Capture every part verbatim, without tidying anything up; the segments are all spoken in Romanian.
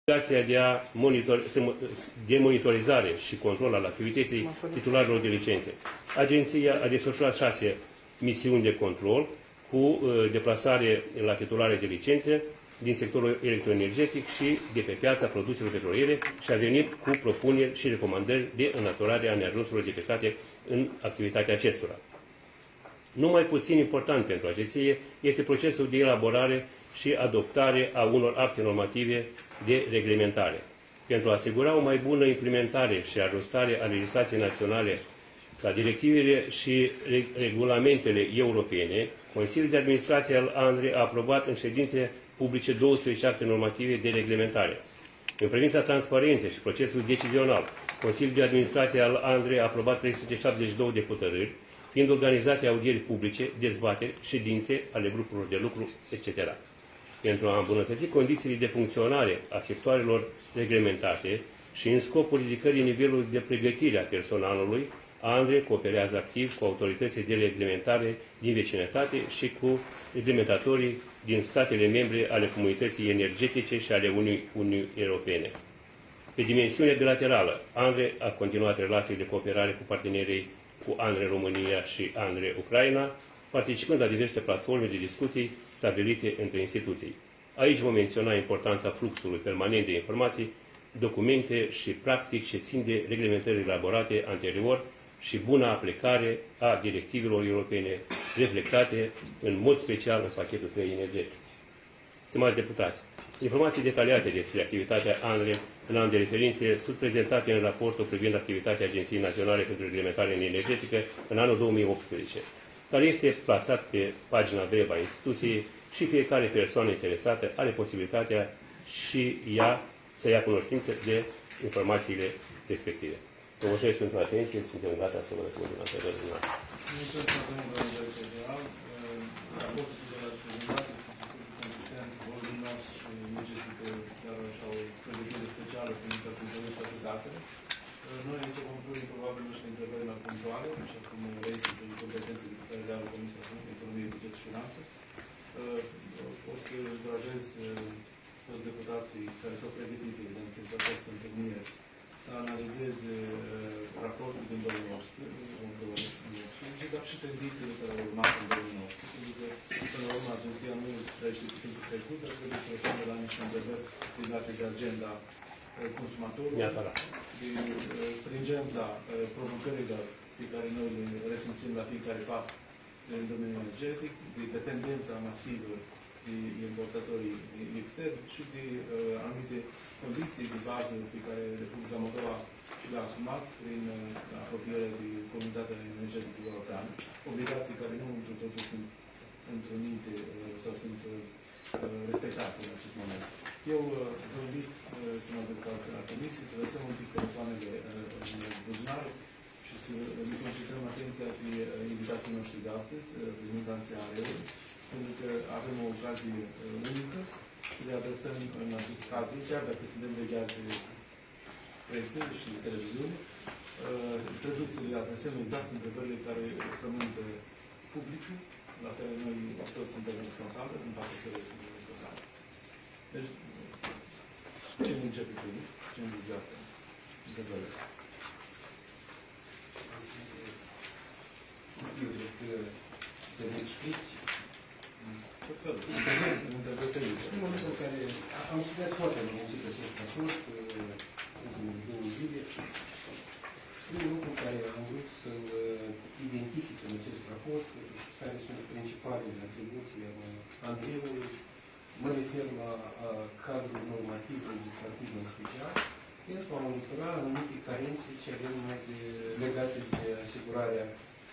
Obligația de, a monitor, de monitorizare și control al activității titularilor de licențe. Agenția a desfășurat șase misiuni de control cu uh, deplasare la titulare de licențe din sectorul electroenergetic și de pe piața produselor petroliere și a venit cu propuneri și recomandări de înlăturare a neajunsurilor detectate în activitatea acestora. Nu mai puțin important pentru agenție este procesul de elaborare și adoptare a unor acte normative de reglementare. Pentru a asigura o mai bună implementare și ajustare a legislației naționale la directivele și regulamentele europene, Consiliul de Administrație al ANRE a aprobat în ședințe publice douăsprezece acte normative de reglementare. În privința transparenței și procesului decizional, Consiliul de Administrație al ANRE a aprobat trei sute șaptezeci și două de hotărâri, fiind organizate audieri publice, dezbateri, ședințe ale grupurilor de lucru, et cetera. Pentru a îmbunătăți condițiile de funcționare a sectoarelor reglementate și în scopul ridicării nivelului de pregătire a personalului, ANRE cooperează activ cu autoritățile de reglementare din vecinătate și cu reglementatorii din statele membre ale comunității energetice și ale Uniunii Europene. Pe dimensiune bilaterală, ANRE a continuat relații de cooperare cu partenerii cu ANRE România și ANRE Ucraina, participând la diverse platforme de discuții stabilite între instituții. Aici vom menționa importanța fluxului permanent de informații, documente și practici ce țin de reglementări elaborate anterior și buna aplicare a directivelor europene reflectate în mod special în pachetul trei energetic. Stimați deputați, informații detaliate despre activitatea ANRE în an de referințe sunt prezentate în raportul privind activitatea Agenției Naționale pentru Reglementare Energetică în anul două mii optsprezece, care este plasat pe pagina web a instituției și fiecare persoană interesată are posibilitatea și ea să ia cunoștință de informațiile respective. Vă mulțumesc pentru atenție și suntem gata să vă răspundem la întrebările dumneavoastră. Mulțumesc, domnule director general. Raportul de la prezentat este consistent, voluminos și necesită chiar așa o pregătire specială pentru ca să întâlnești toate datele. Noi aici vom pune probabil niște întrebări la punctuale, așa cum reiese de competențe de care le are Comisia Economie, Buget și Finanțe. O să încurajez toți deputații care s-au pregătit, evident, pentru această întâlnire, să analizeze raportul din două mii optsprezece, dar și tendințele care au urmat în două mii nouăsprezece, pentru că, până la urmă, agenția nu trăiește cu timpul trecut, dar trebuie să răspundă la niște întrebări legate de agenda consumatorului, de stringența provocărilor pe care noi le resimțim la fiecare pas în domeniul energetic, de dependența masivă de importatorii externi și de uh, anumite condiții de bază pe care Republica Moldova și le-a asumat prin uh, apropierea de Comunitatea Energetică Europeană, obligații care nu într totul sunt întrunite uh, sau sunt uh, respectate în acest moment. Eu uh, vă invit, uh, stimați deputați la Comisie, să lăsăm un pic telefoanele uh, în buzunar și să ne concentrăm atenția pe uh, invitații noștri de astăzi, uh, reprezentanții A R E-ului, pentru că avem o ocazie uh, unică să le adresăm în acest cadru, chiar dacă suntem legați de presă și de televiziune, uh, trebuie să le adresăm exact întrebările care frământă publicul, la care noi toți suntem responsabili, în fața cărora suntem responsabili. Deci, ce ne începe primul? Ce ne vizează? Întrebările. Eu cred că suntem scripti. Tot felul. În momentul în care am studiat foarte mult acest raport, în două zile, primul lucru care am vrut să-l identific în acest raport și care sunt principalele atribuții ale Andreului, mă refer la cadrul normativ legislativ în special, pentru a monitora anumite carențe ce avem legate de asigurarea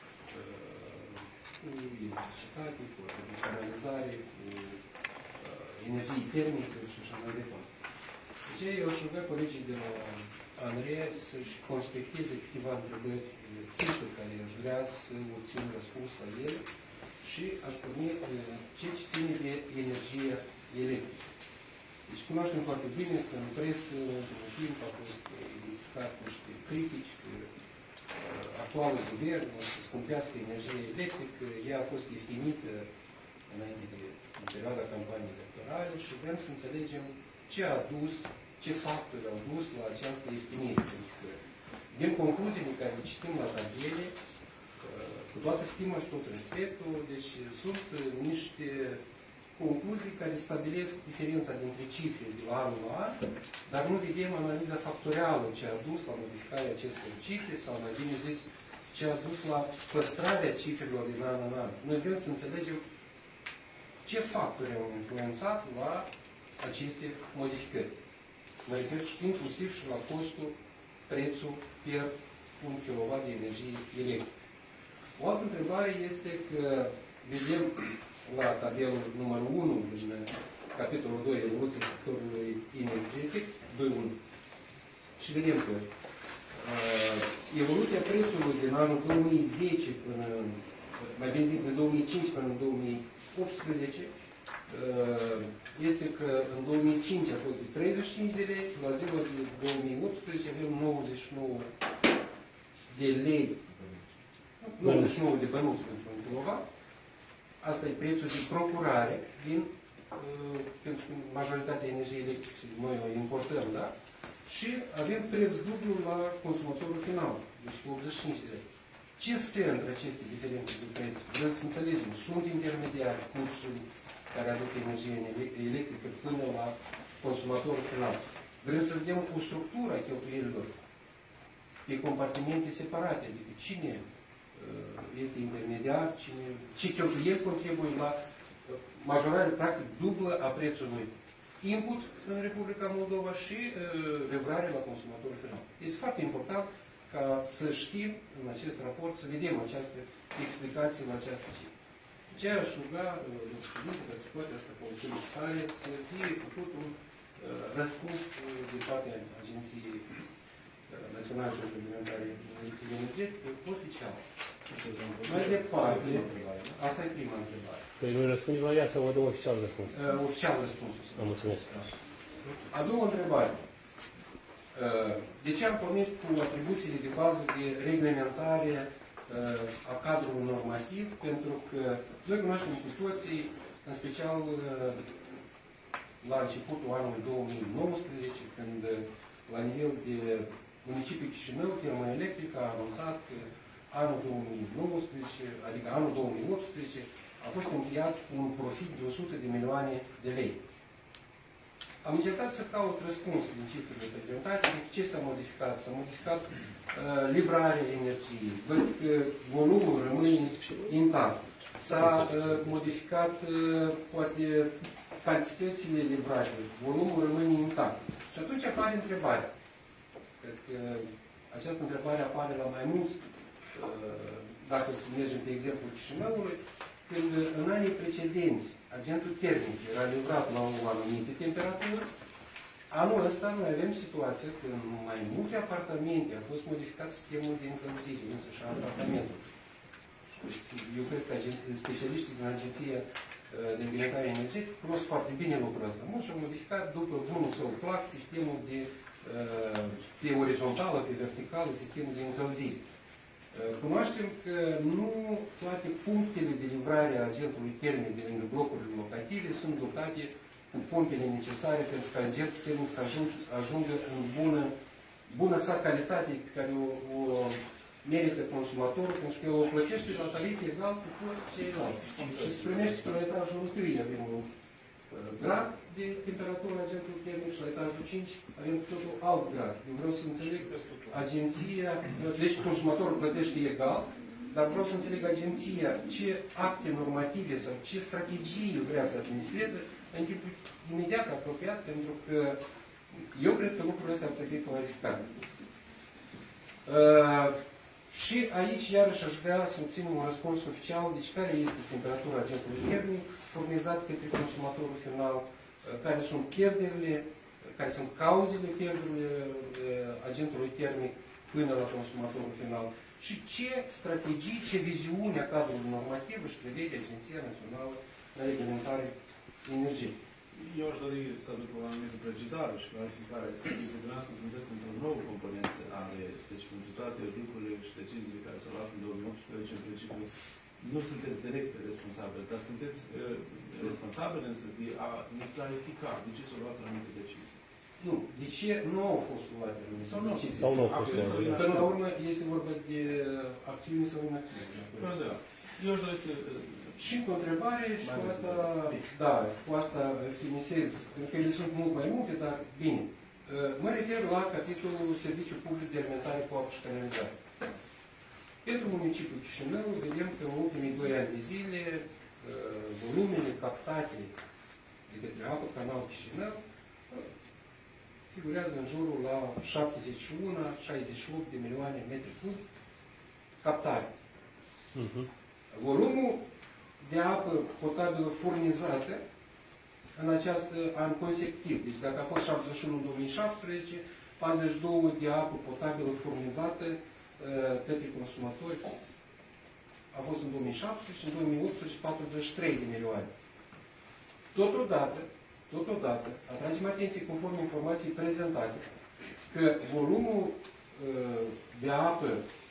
cu electricitate, cu canalizare, cu uh, energie termică și așa mai departe. Deci eu aș ruga colegii de la ANRE să-și conspecteze câteva întrebări țintă care aș vrea să obțin răspuns la ele și aș porni ce ține de energia electrică. Deci cunoaștem foarte bine că în presă, într-un timp, a fost identificat niște critici că actualul guvern o să scumpească energia electrică, ea a fost ieftiниtă înainte de în perioada campaniei electorale și vrem să înțelegem ce a dus ce factori au dus la această ieftinire. Pentru că, din concluziile care le citim la tabele, cu toată stima și tot respectul, deci sunt niște concluzii care stabilesc diferența dintre cifre de la anul la an, dar nu vedem analiza factorială ce a dus la modificarea acestor cifre sau, mai bine zis, ce a dus la păstrarea cifrelor din an în an. Noi vrem să înțelegem ce factori au influențat la aceste modificări. Mă refer inclusiv și la costul, prețul per un kilowatt de energie electrică. O altă întrebare este că vedem la tabelul numărul unu din capitolul doi, evoluția sectorului energetic, doi punct unu. Și vedem că uh, evoluția prețului din anul două mii zece până, mai bine zis, din două mii cinci până în două mii optsprezece, uh, este că în două mii cinci a fost de treizeci și cinci de lei, la ziua de două mii optsprezece avem nouăzeci și nouă de lei, nouăzeci și nouă de bănuți pentru un kilowatt. Asta e prețul de procurare din, uh, pentru că majoritatea energiei electrice noi o importăm, da? Și avem preț dublu la consumatorul final, deci optzeci și cinci de lei. Ce stă între aceste diferențe de preț? Vrem să înțelegem. Sunt intermediari cursul care aduc energie electrică până la consumatorul final. Vrem să vedem o structură a cheltuielilor pe compartimente separate. Adică cine este intermediar, cine, ce cheltuieli contribuie la majorare practic dublă a prețului input în Republica Moldova și uh, livrare la consumatorul final. Este foarte important ca să știm în acest raport, să vedem această explicație la această cifră. Ce aș ruga, uh, că situația asta Consiliului Fiscale să fie făcut un uh, răspuns uh, din partea Agenției Naționale de Reglementare Energetică oficial. Mai departe, asta e prima întrebare. Păi noi răspundem la ea sau o dăm oficial răspuns? Uh, oficial răspunsul. Am mulțumesc. A doua întrebare. Uh, de ce am pornit cu atribuțiile de bază de reglementare uh, a cadrului normativ? Pentru că noi cunoaștem cu toții, în special uh, la începutul anului două mii nouăsprezece, când uh, la nivel de municipiul Chișinău, Termoelectrica a anunțat că anul două mii nouăsprezece, adică anul două mii optsprezece, a fost încheiat cu un profit de o sută de milioane de lei. Am încercat să caut răspunsul din cifrele prezentate, de ce s-a modificat. S-a modificat uh, livrarea energiei, văd că volumul rămâne intact. S-a uh, modificat, uh, poate, cantitățile livrate, volumul rămâne intact. Și atunci apare întrebarea. Cred că această întrebare apare la mai mulți, dacă să mergem pe exemplul Chișinăului, când în anii precedenți agentul termic era livrat la o anumită temperatură, anul ăsta noi avem situația că în mai multe apartamente a fost modificat sistemul de încălzire, însă și al apartamentului. Eu cred că specialiștii din Agenția de Reglementare Energetică cunosc foarte bine lucrul ăsta. Mulți și-au modificat după bunul său plac sistemul de pe orizontală, pe verticală, sistemul de încălzire. Cunoaștem că nu toate punctele de livrare a agentului termic de lângă blocurile locative sunt dotate cu pompele necesare pentru ca agentul termic să ajungă, ajungă în bună, bună sa calitate pe care o, o merită consumatorul, pentru că el o plătește la tarif egal cu toți ceilalți. Și se primește că la etajul întâi avem un grad de temperatură agentul termic și la etajul cinci avem totul alt grad. Eu vreau să înțeleg agenția, deci consumatorul plătește egal, dar vreau să înțeleg agenția ce acte normative sau ce strategii vrea să administreze în timpul imediat apropiat, pentru că eu cred că lucrurile astea ar trebui clarificate. Uh, și aici, iarăși, aș vrea să obținem un răspuns oficial, deci care este temperatura agentului termic furnizat către consumatorul final, care sunt pierderile, care sunt cauzele pierderilor agentului termic până la consumatorul final și ce strategii, ce viziune a cadrului normativ își prevede Agenția Națională de Reglementare Energetică. Eu aș dori să aduc o anumită precizare și clarificare. Sigur că dumneavoastră sunteți într-o nouă componență ale, deci pentru toate lucrurile și deciziile care s-au luat în două mii optsprezece, în principiu, nu sunteți direct responsabili, dar sunteți uh, responsabili însă de a ne clarifica de ce s-au luat anumite decizii. Nu. De ce nu au fost luate anumite Sau nu. decizii? Sau nu au fost Acțiuni sau luate. Până la urmă este vorba de acțiuni sau inacțiuni. Da. Eu aș dori să... Și cu întrebare, și Mai cu ales asta, întrebare. da, cu asta finisez, pentru că ele sunt mult mai multe, dar bine. Mă refer la capitolul Serviciu Public de Alimentare cu apă și canalizare. Pentru municipiul Chișinău, vedem că în ultimii doi ani de zile, volumele captate de către apă, canal Chișinău, figurează în jurul la șaptezeci și unu șaizeci și opt de milioane metri cub captare. Uh-huh. Volumul de apă potabilă furnizată în acest an consecutiv. Deci dacă a fost șaptezeci și unu în două mii șaptesprezece, patruzeci și doi de apă potabilă furnizată uh, către consumatori a fost în două mii șaptesprezece și în două mii optsprezece patruzeci și trei de milioane. Totodată, totodată, atragem atenție conform informației prezentate că volumul uh, de apă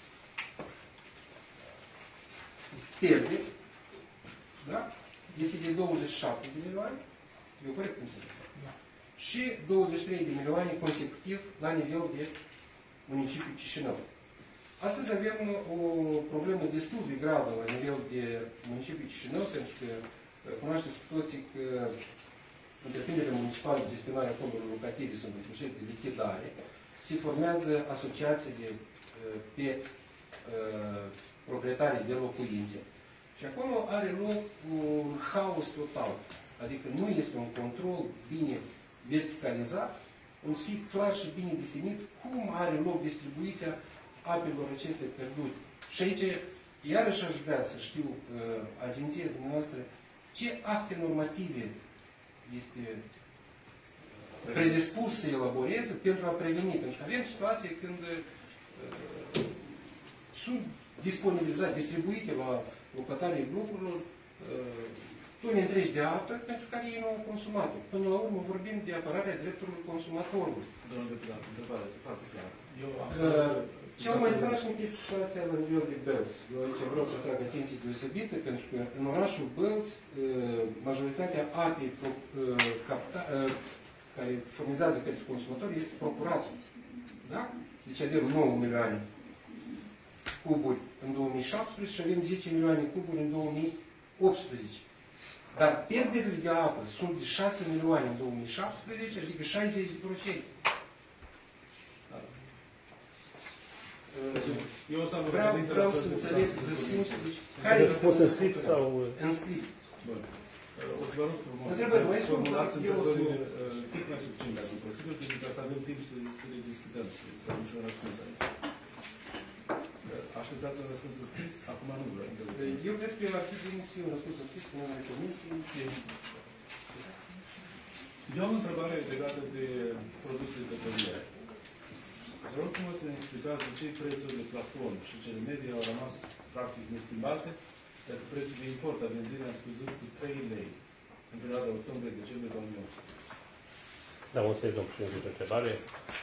pierde, da? Este de douăzeci și șapte de milioane, eu corect înțeleg, da. Și douăzeci și trei de milioane consecutiv la nivel de municipiul Chișinău. Astăzi avem o problemă destul de gravă la nivel de municipiul Chișinău, pentru că cunoașteți cu toții că întreprinderile municipale de gestionare a fondurilor locative sunt în proces de lichidare, se formează asociații de pe uh, proprietarii de locuințe. Și acolo are loc un haos total. Adică nu este un control bine verticalizat, în să fie clar și bine definit cum are loc distribuția apelor acestea pierdute. Și aici, iarăși aș vrea să știu, uh, agenția dumneavoastră, ce acte normative este predispus să elaboreze pentru a preveni. Pentru că avem situații când uh, sunt disponibilizate, distribuite la locatarii blocurilor uh, tone întregi de apă pentru care ei nu au consumat-o. Până la urmă vorbim de apărarea drepturilor consumatorului. Domnul deputat, întrebarea este foarte clară. Eu am Uh, cel mai strașnic este situația la nivel de Bălți. Eu aici vreau să trag atenție deosebită, pentru că în orașul Bălți, uh, majoritatea apei uh, capta, uh, care furnizează către consumatori este procurată. Da? Deci avem nouă milioane cuburi în două mii șaptesprezece și avem zece milioane cuburi în două mii optsprezece. Dar pierderile de apă sunt de șase milioane în două mii șaptesprezece, adică șaizeci la sută. Eu o să am Vreau, vreau să înțeleg răspunsul. Deci, care Răspuns în scris sau... În scris. Bun. O să vă rog frumos. Întrebări mai sunt, formulați eu o să- întrebările cât mai succint, dacă e posibil, pentru ca să avem timp să, să le discutăm, să, să avem și un răspuns aici. Așteptați un răspuns în scris? Acum nu vreau. Eu cred că ar fi bine să fie un răspuns în scris cu numele comisiei. Eu am o întrebare legată de produsele petroliere. Vă rog frumos să ne explicați de ce prețul de plafon și cele medii au rămas practic neschimbate, dacă prețul de import a benzinei a scăzut cu trei lei în perioada octombrie-decembrie două mii optsprezece. Da, mulțumesc, domnul președinte, de întrebare.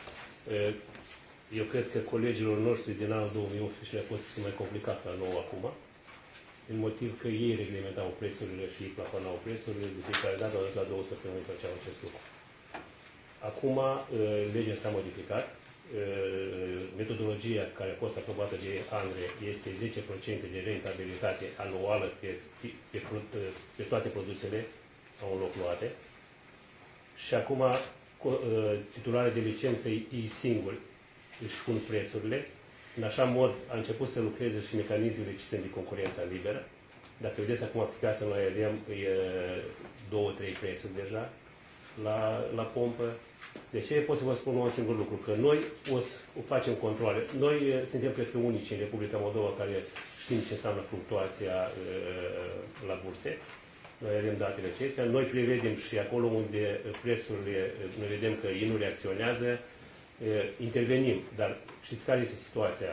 Eu cred că colegilor noștri din anul două mii optsprezece a fost puțin mai complicat la nou acum, în motiv că ei reglementau prețurile și ei plafonau prețurile, de fiecare dată, odată la două săptămâni făceau acest lucru. Acum, legea s-a modificat. Metodologia care a fost aprobată de ANRE este zece la sută de rentabilitate anuală pe, pe, pe toate produsele au un loc luate. Și acum titularii de licență ei singuri își pun prețurile. În așa mod a început să lucreze și mecanismele ce sunt de concurența liberă. Dacă vedeți acum aplicația, noi avem două, trei prețuri deja la, la pompă. Deci pot să vă spun un singur lucru, că noi o să o facem controle. Noi suntem, cred că, unici în Republica Moldova care știm ce înseamnă fluctuația la burse. Noi avem datele acestea. Noi prevedem și acolo unde prețurile, noi vedem că ei nu reacționează, intervenim. Dar știți care este situația?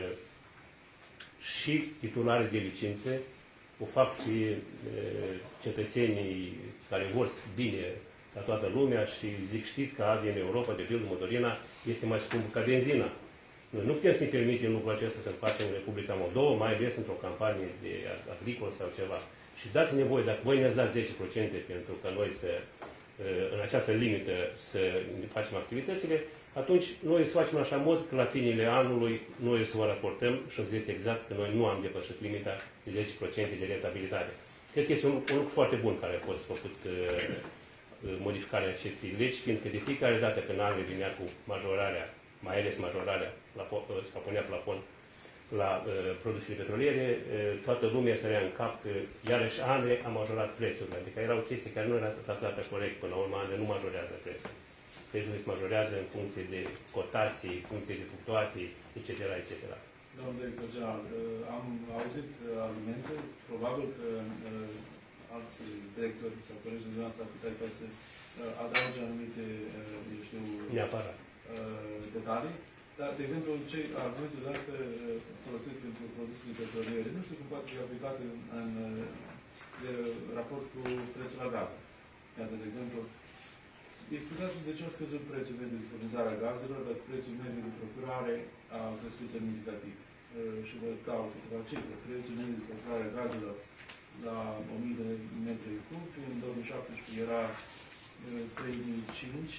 Și titularii de licențe o fac și cetățenii care vor bine la toată lumea și zic, știți că azi în Europa, de pildă, motorina este mai scumpă ca benzina. Noi nu putem să-i permitem lucrul acesta să-l facem în Republica Moldova, mai ales într-o campanie de agricol sau ceva. Și dați nevoie, dacă voi ne-ați dat zece la sută pentru ca noi să în această limită să facem activitățile, atunci noi să facem așa mod că la finile anului noi să vă raportăm și o să vedeți exact că noi nu am depășit limita de zece la sută de rentabilitate. Cred că este un, un lucru foarte bun care a fost făcut uh, modificarea acestei legi, fiindcă de fiecare dată când anul vinea cu majorarea, mai ales majorarea, la, sau punea plafon la uh, produsele petroliere, uh, toată lumea sărea în cap că iarăși Andre a majorat prețurile. Adică erau chestii care nu erau tratate corect. Până la urmă, Andre nu majorează prețul. Prețurile se majorează în funcție de cotații, în funcție de fluctuații, et cetera, et cetera. Domnul director general, am auzit argumente, probabil că alți directori sau colegi de dumneavoastră ar putea ca să adauge anumite, eu știu, neapărat detalii. Dar, de exemplu, ce argumentul de asta folosit pentru produsele petroliere, nu știu cum poate fi aplicat în, în de raport cu prețul la gaze. Iată, de exemplu, explicați-mi de ce a scăzut prețul mediu de furnizare a gazelor, dar prețul mediu de procurare a crescut semnificativ. Și vă dau câteva cifre. Prețul mediu de procurare a gazelor la o mie de metri cubi, în două mii șaptesprezece era trei mii cinci,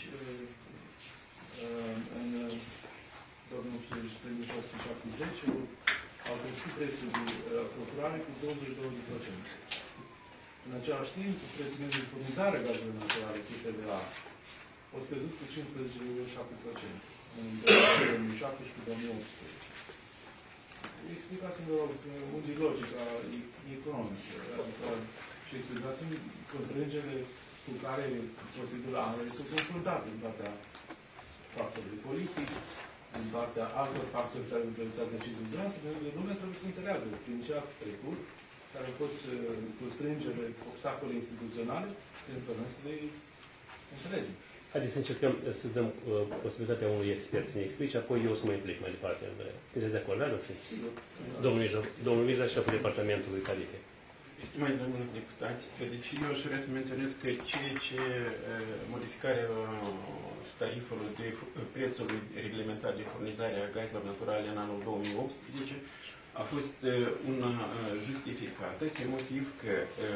în două mii optsprezece trei mii șase sute șaptezeci, au crescut prețul de procurare cu douăzeci și două la sută. În același timp, prețul mediu de furnizare a gazelor naturale, T F D A, a scăzut cu cincisprezece virgulă șapte la sută în două mii șaptesprezece două mii optsprezece. Explicați-mi, vă rog, unde e logica economică, adică, și explicați-mi constrângerile cu care procedura ANRE s-au confruntat din partea factorului politic, din partea altor factori care au influențat deciziile noastre, pentru că lumea trebuie să înțeleagă prin ce ați trecut, care au fost constrângere, obstacole instituționale, pentru că noi să le înțelegem. Haideți să încercăm să dăm uh, posibilitatea unui expert să ne explice, apoi eu o să mă implic mai departe. Sunteți de acord, da, domnul? Domnul Miza, domnul Miza, șeful departamentului Tarife. Stimați domnul deputați, deci eu aș vrea să menționez că ceea ce modificarea tarifului de prețului reglementar de furnizare a gazelor naturale în anul două mii optsprezece a fost una justificată pe motiv că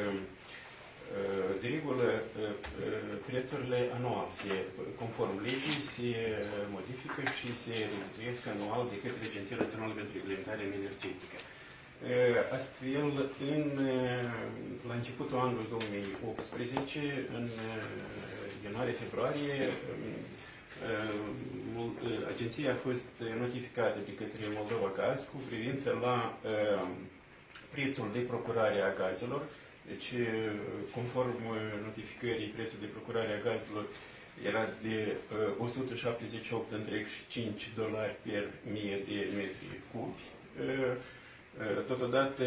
de regulă prețurile anual, se, conform legii, se modifică și se revizuiesc anual de către Agenția Națională pentru Reglementare Energetică. Astfel, în, la începutul anului două mii optsprezece, în ianuarie-februarie, agenția a fost notificată de către Moldova Gaz cu privință la prețul de procurare a gazelor. Deci, conform notificării, prețul de procurare a gazelor era de o sută șaptezeci și opt virgulă cinci dolari per mie de metri cubi. Totodată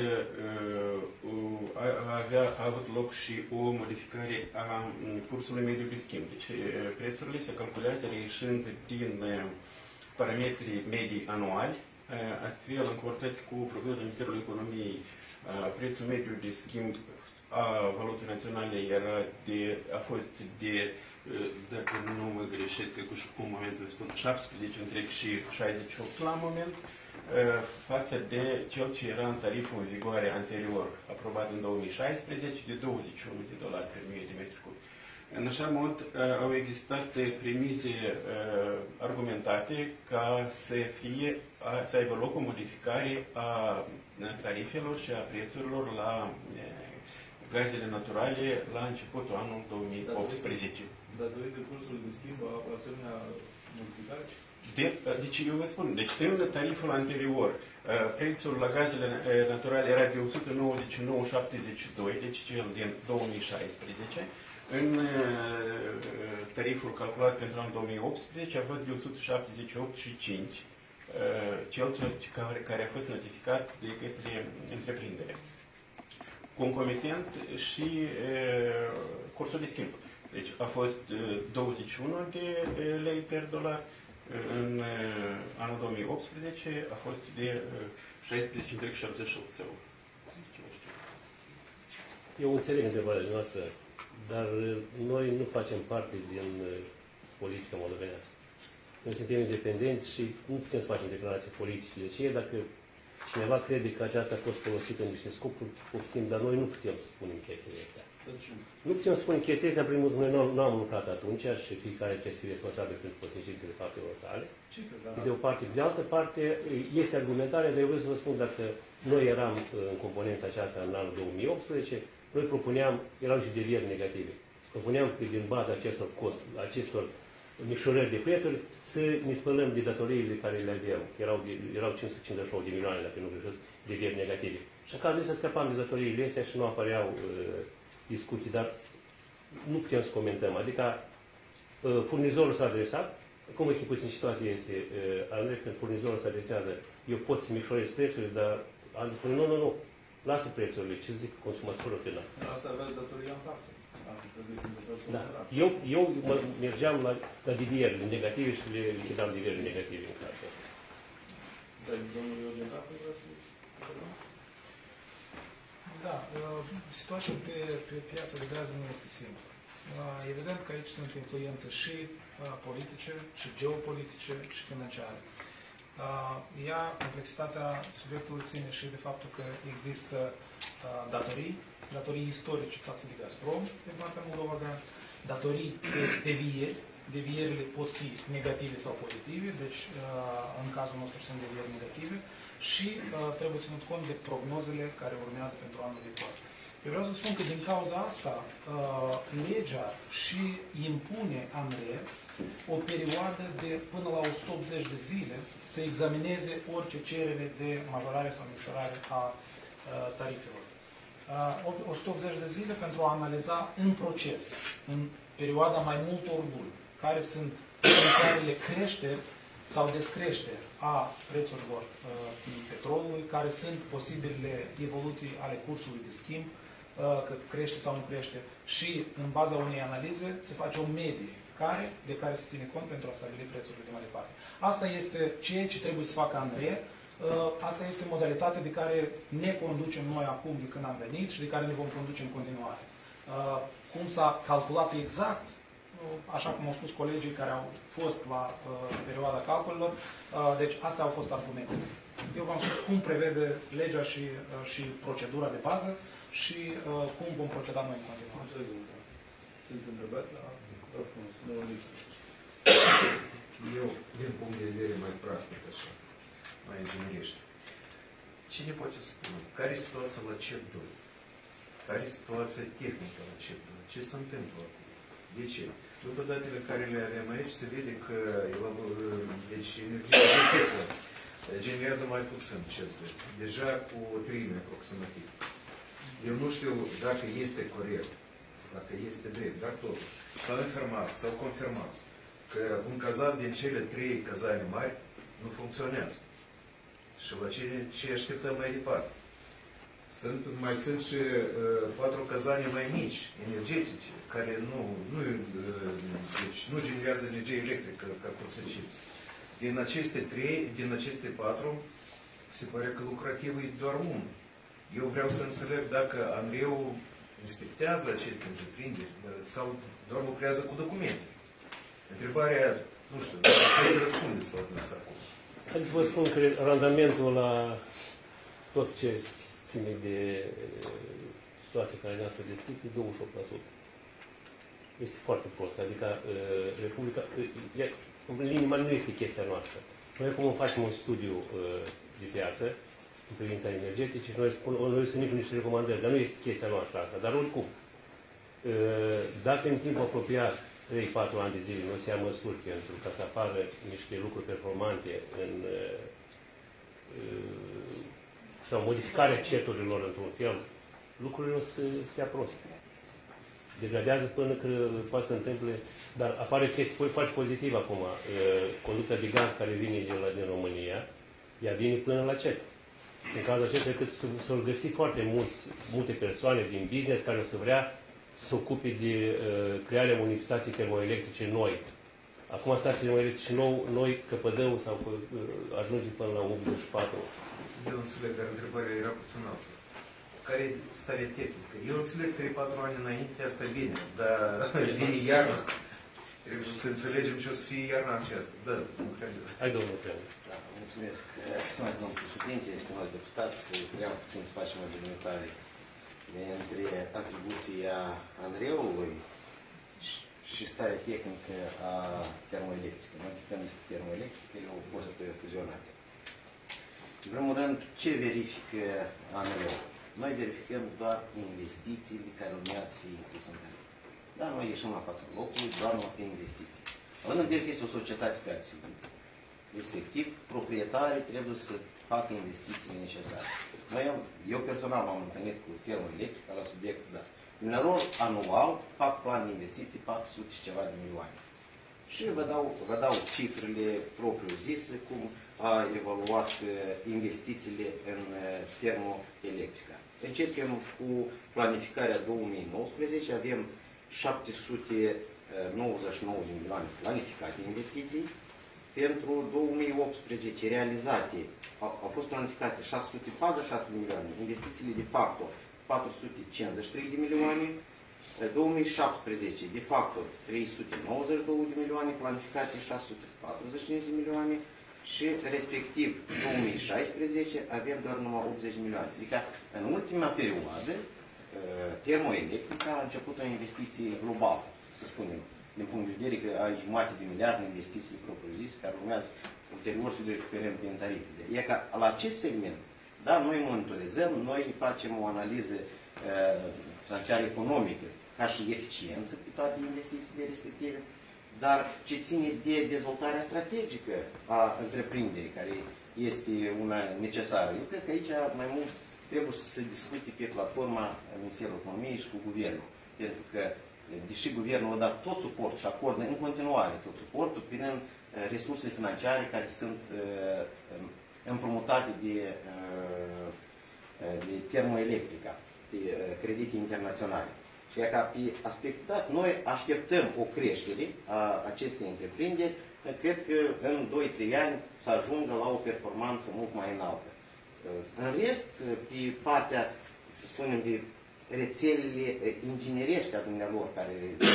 avea a avut loc și o modificare a cursului mediu de schimb. Deci prețurile se calculează reieșind din parametrii medii anuali, astfel încordate cu prognoza Ministerului Economiei. Prețul mediu de schimb a valutei naționale era de, a fost de, dacă nu mă greșesc, că cu momentul spun șaptesprezece și șaizeci și opt la moment, față de cel ce era în tariful în vigoare anterior, aprobat în două mii șaisprezece, de douăzeci și unu de dolari per mie de metri cubi. În așa mod, au existat premize argumentate ca să fie, să aibă loc o modificare a tarifelor și a prețurilor la gazele naturale la începutul anului două mii optsprezece. Datorită cursului de schimb, a asemenea modificare? De, deci eu vă spun, deci în tariful anterior, prețul la gazele naturale era de o sută nouăzeci și nouă virgulă șaptezeci și doi, deci cel din două mii șaisprezece. În tariful calculat pentru anul două mii optsprezece a fost de o sută șaptezeci și opt virgulă cinci, cel care a fost notificat de către întreprindere. Concomitent și cursul de schimb. Deci a fost douăzeci și unu de lei per dolar. În anul două mii optsprezece a fost de șaisprezece virgulă șaptezeci și opt. Eu înțeleg întrebarea noastră, dar noi nu facem parte din politica moldovenească. Noi suntem independenți și nu putem să facem declarații politice. De ce? Dacă cineva crede că aceasta a fost folosită în niște scopuri, poftim, dar noi nu putem să spunem chestiile astea. Deci, Nu putem spune chestia asta, în primul rând, noi nu, nu am lucrat atunci și fiecare trebuie să fie responsabil pentru consecințele faptelor sale. cifre, da. De o parte. De altă parte, este argumentarea, dar eu vreau să vă spun, dacă noi eram în componența aceasta în anul două mii optsprezece, noi propuneam, erau și devieri negative, propuneam că din baza acestor cost, acestor micșorări de prețuri, să ne spălăm de datoriile care le aveam. Erau, erau cinci sute cincizeci și opt de milioane, dacă nu greșesc, devieri negative. Și acasă să scăpam de datoriile astea și nu apăreau uh, discuții, dar nu putem să comentăm. Adică uh, furnizorul s-a adresat, cum echipul în situație este, uh, Andrei, când furnizorul se adresează, eu pot să micșorez prețurile, dar Andrei spune, nu, nu, nu, lasă prețurile, ce zic consumatorul final. Asta aveți datoria în față. Da. Eu, eu mă mergeam la, la divierile negative și le, le dam divierile negative în cazul ăsta. Dar domnul Eugen Capu vrea să... Da, situația pe, pe piața de gaze nu este simplă. Evident că aici sunt influențe și politice, și geopolitice, și financiare. Ea, complexitatea subiectului ține și de faptul că există datorii, datorii istorice față de Gazprom, din partea Moldova Gaz, datorii de devieri, devierile pot fi negative sau pozitive, deci în cazul nostru sunt devieri negative, și uh, trebuie ținut cont de prognozele care urmează pentru anul viitor. Eu vreau să spun că din cauza asta, uh, legea și impune ANRE o perioadă de până la o sută optzeci de zile să examineze orice cerere de majorare sau micșorare a uh, tarifelor. Uh, o sută optzeci de zile pentru a analiza în proces, în perioada mai multor luni, care sunt potențialele creșteri sau descreșteri a prețurilor uh, petrolului, care sunt posibile evoluții ale cursului de schimb, uh, că crește sau nu crește, și în baza unei analize se face o medie care, de care se ține cont pentru a stabili prețurile de mai departe. Asta este ceea ce trebuie să facă ANRE, uh, asta este modalitatea de care ne conducem noi acum de când am venit și de care ne vom conduce în continuare. Uh, cum s-a calculat exact, așa cum au spus colegii care au fost la uh, perioada calculelor, uh, deci astea au fost argumente. Eu v-am spus cum prevede legea și, uh, și procedura de bază și uh, cum vom proceda noi în continuare. Sunt întrebări la răspuns, nu lipsă. Eu, din punct de vedere mai practic, așa, mai inginerește, cine poate spune care e situația la C E P doi? Care e situația tehnică la C E P doi? Ce se întâmplă acum? De ce? După datele care le avem aici, se vede că deci, energia electrică generează mai puțin C E P doi, deja cu o treime aproximativ. Eu nu știu dacă este corect, dacă este drept, dar totuși s-au informat, s-au confirmat că un cazan din cele trei cazane mari nu funcționează. Și la ce, ce așteptăm mai departe? Sunt, mai sunt și uh, patru cazane mai mici, energetice, care nu, nu, uh, deci, nu generează energie electrică ca consecință. Din aceste trei, din aceste patru, se pare că lucrativ e doar unul. Eu vreau să înțeleg dacă ANRE-ul inspectează aceste întreprinderi sau doar lucrează cu documente. Întrebarea, nu știu, trebuie să răspundeți la asta acum. Haideți să vă spun că randamentul la tot ce ține de situația care ne-a fost descris e douăzeci și opt la sută. Este foarte prost. Adică Republica, în linii mari nu este chestia noastră. Noi acum facem un studiu de piață în privința energetice și noi spunem, noi sunt niște recomandări, dar nu este chestia noastră asta. Dar oricum, dacă în timp apropiat trei patru ani de zile nu se ia măsuri pentru ca să apară niște lucruri performante în sau modificarea ceturilor într-un fel, lucrurile o să stea prost. Degradează până când poate să întâmple, dar apare chestii foarte pozitive acum. Conducta de gaz care vine din, din România, ea vine până la cet. În cazul acesta, cred că s-au găsit foarte mulți, multe persoane din business care o să vrea să se ocupe de uh, crearea unei stații termoelectrice noi. Acum stații termoelectrice nou, noi căpădăm sau uh, ajungem până la optzeci și patru. Eu înțeleg, dar întrebarea era puțin altă. Care e starea tehnică? Eu înțeleg trei patru ani înainte, asta e bine, dar vine iarna. Trebuie să înțelegem ce o să fie iarna aceasta. Da, nu cred. Hai, domnul Creanu. Da, mulțumesc. Stimați domnul președinte, stimați deputați, vreau puțin să facem o delimitare între atribuția ANRE-ului și starea tehnică a termoelectrică. Noi ținem despre termoelectrică, ele au fost fuzionate. În primul rând, ce verifică ANRE-ul? Noi verificăm doar investițiile care urmează să fie incluse în tarif. Dar noi ieșim la fața locului doar numai pe investiții. Având în vedere că este o societate pe acțiune, respectiv, proprietarii trebuie să facă investițiile necesare. Noi am, eu personal m-am întâlnit cu termoelectrica la subiectul dat. Minerul anual fac plan de investiții patru sute și ceva de milioane. Și vă dau, vă dau cifrele propriu-zise, cum a evaluat investițiile în termoelectrica. Începem cu planificarea două mii nouăsprezece, avem șapte sute nouăzeci și nouă de milioane planificate investiții. Pentru două mii optsprezece realizate, au, au fost planificate șase sute patruzeci și șase de milioane, investițiile de facto patru sute cincizeci și trei de milioane, două mii șaptesprezece de facto trei sute nouăzeci și două de milioane, planificate șase sute patruzeci și cinci de milioane și respectiv două mii șaisprezece avem doar numai optzeci de milioane. Adică în ultima perioadă termoelectrica a început o investiție globală, să spunem, din punct de vedere că ai jumate de miliard de investiții propriu-zise care urmează ulterior să le recuperăm prin tarifele. E ca la acest segment, da, noi monitorizăm, noi facem o analiză uh, financiară economică ca și eficiență pe toate investițiile respective, dar ce ține de dezvoltarea strategică a întreprinderii, care este una necesară. Eu cred că aici mai mult trebuie să se discute pe platforma Ministerului Economiei și cu Guvernul. Pentru că, deși Guvernul a dat tot suport și acordă în continuare tot suportul prin resursele financiare care sunt împrumutate de, de termoelectrica, de credite internaționale. Și ca pe aspectul dat, noi așteptăm o creștere a acestei întreprinderi. Cred că în doi trei ani să ajungă la o performanță mult mai înaltă. În rest, pe partea, să spunem, de rețelele inginerești a dumnealor, care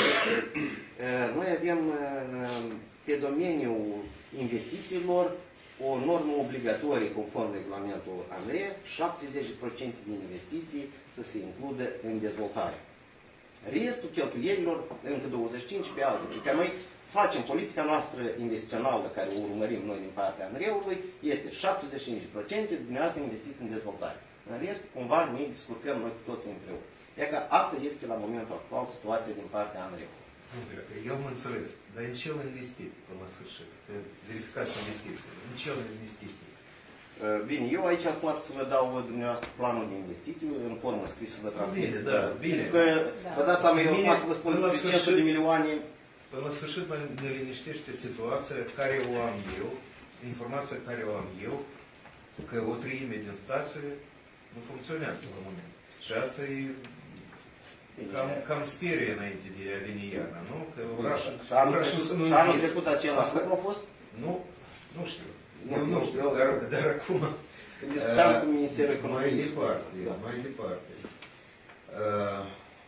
noi avem pe domeniul investițiilor o normă obligatorie conform regulamentul ANRE, șaptezeci la sută din investiții să se includă în dezvoltare. Restul cheltuielilor, încă douăzeci și cinci la sută pe alte. Adică noi facem politica noastră investițională, care o urmărim noi din partea ANRE-ului, este șaptezeci și cinci la sută dumneavoastră investiți în dezvoltare. În rest, cumva, noi discurcăm noi cu toți împreună. E că asta este la momentul actual situația din partea ANRE-ului. Eu am înțeles, dar în ce au investit până la sfârșit? Verificați investițiile. În ce au investit? Bine, eu aici pot să vă dau dumneavoastră planul de investiții în formă scrisă să vă transmit. Bine, da, bine. Că vă dați seama, eu pot să vă spun despre cinci sute de milioane. Până la sfârșit ne liniștește situația care o am eu, informația care o am eu, că o treime din stație nu funcționează la moment. Și asta e cam, cam sperie înainte de a veni iarna, nu? Că orașul, orașul să nu și anul trecut același lucru a fost? Nu, nu știu. Nu, eu nu știu, dar, dar acum... Când discutam cu Ministerul Economiei. Mai departe, da. mai departe. Uh,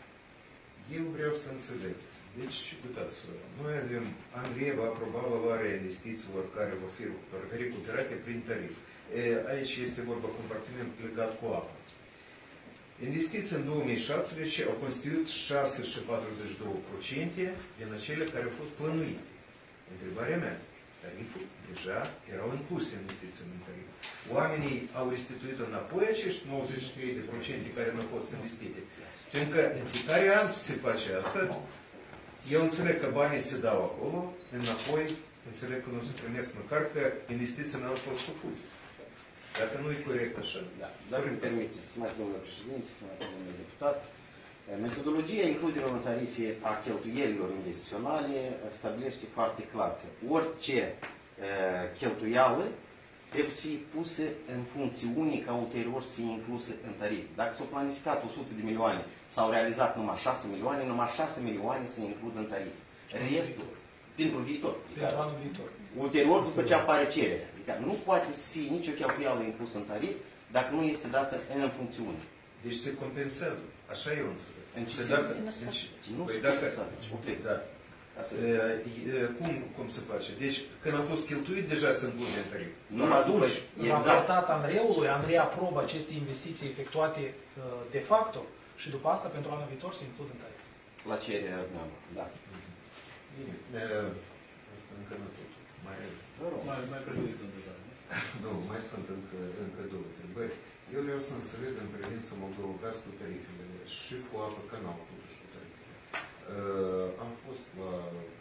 eu vreau să înțeleg. Deci, uitați, noi avem, ANRE va aproba valoarea investițiilor care vor fi recuperate prin tarif. Aici este vorba compartiment legat cu apă. Investiții în două mii șaptesprezece au constituit șase virgulă patruzeci și două la sută din acele care au fost plănuite. Întrebarea mea, tariful deja erau incluse investiții în tarif. Oamenii au restituit înapoi acești nouăzeci și trei la sută care nu au fost investite. Fiindcă în fiecare an se face asta, eu înțeleg că banii se dau acolo, înapoi, înțeleg că nu se primesc măcar că investițiile nu au fost făcute. Dacă nu e corect așa. Da, dacă îmi permiteți, stimați domnule președinte, stimați domnule deputat, metodologia includerilor în tarife a cheltuielilor investiționale stabilește foarte clar că orice cheltuială trebuie să fie pusă în funcțiune ca ulterior să fie inclusă în tarif. Dacă s-au planificat o sută de milioane, s-au realizat numai șase milioane, numai șase milioane se includ în tarif. Restul, pentru viitor. Pentru anul viitor. Ulterior, după ce apare cererea. Adică nu poate să fie nicio cheltuială inclusă în tarif dacă nu este dată în funcțiune. Deci se compensează. Așa eu înțeleg. În ce dacă, sens? Nu păi se dacă, compensează. ok. Da. E, cum, cum se face? Deci, când a fost cheltuit, deja sunt bune în tarif. Nu mă atunci. Exact. Raportat ANRE-ului, ANRE aprobă aceste investiții efectuate de facto Și după asta, pentru anul viitor, se includ în tarif. La cererea dumneavoastră, da. Bine, asta încă nu totul. Mai, mai, mai pregătiți o întrebare. nu, mai sunt încă, încă două întrebări. Eu vreau să înțeleg în privința Moldova-Gaz cu tarifele și cu apă canal, totuși cu tarifele. Uh, am fost la,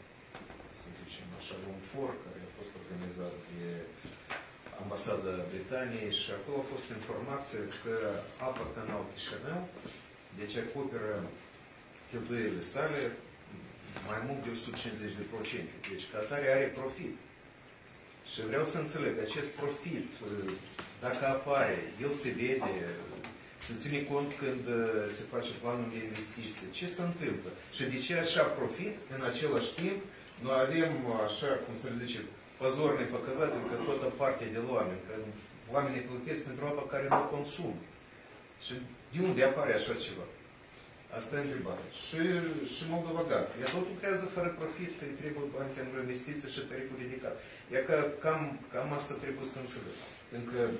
să zicem așa, un for care a fost organizat de Ambasada Britaniei și acolo a fost informație că apa canal Chișinău, deci acoperă cheltuielile sale mai mult de o sută cincizeci de procente. Deci ca atare are profit. Și vreau să înțeleg, acest profit, dacă apare, el se vede, se ține cont când se face planul de investiție, ce se întâmplă? Și de ce așa profit, în același timp, noi avem, așa, cum să zice, позорный показатель, că toată partea de oameni, că oamenii plătesc pentru apă care nu consumă. Și de unde apare așa ceva? Asta e întrebarea. Și, și Moldova-Gaz. Ea tot lucrează fără profit, că îi trebuie bani pentru investiții și tariful ridicat. E că cam, cam asta trebuie să înțeleg. Pentru că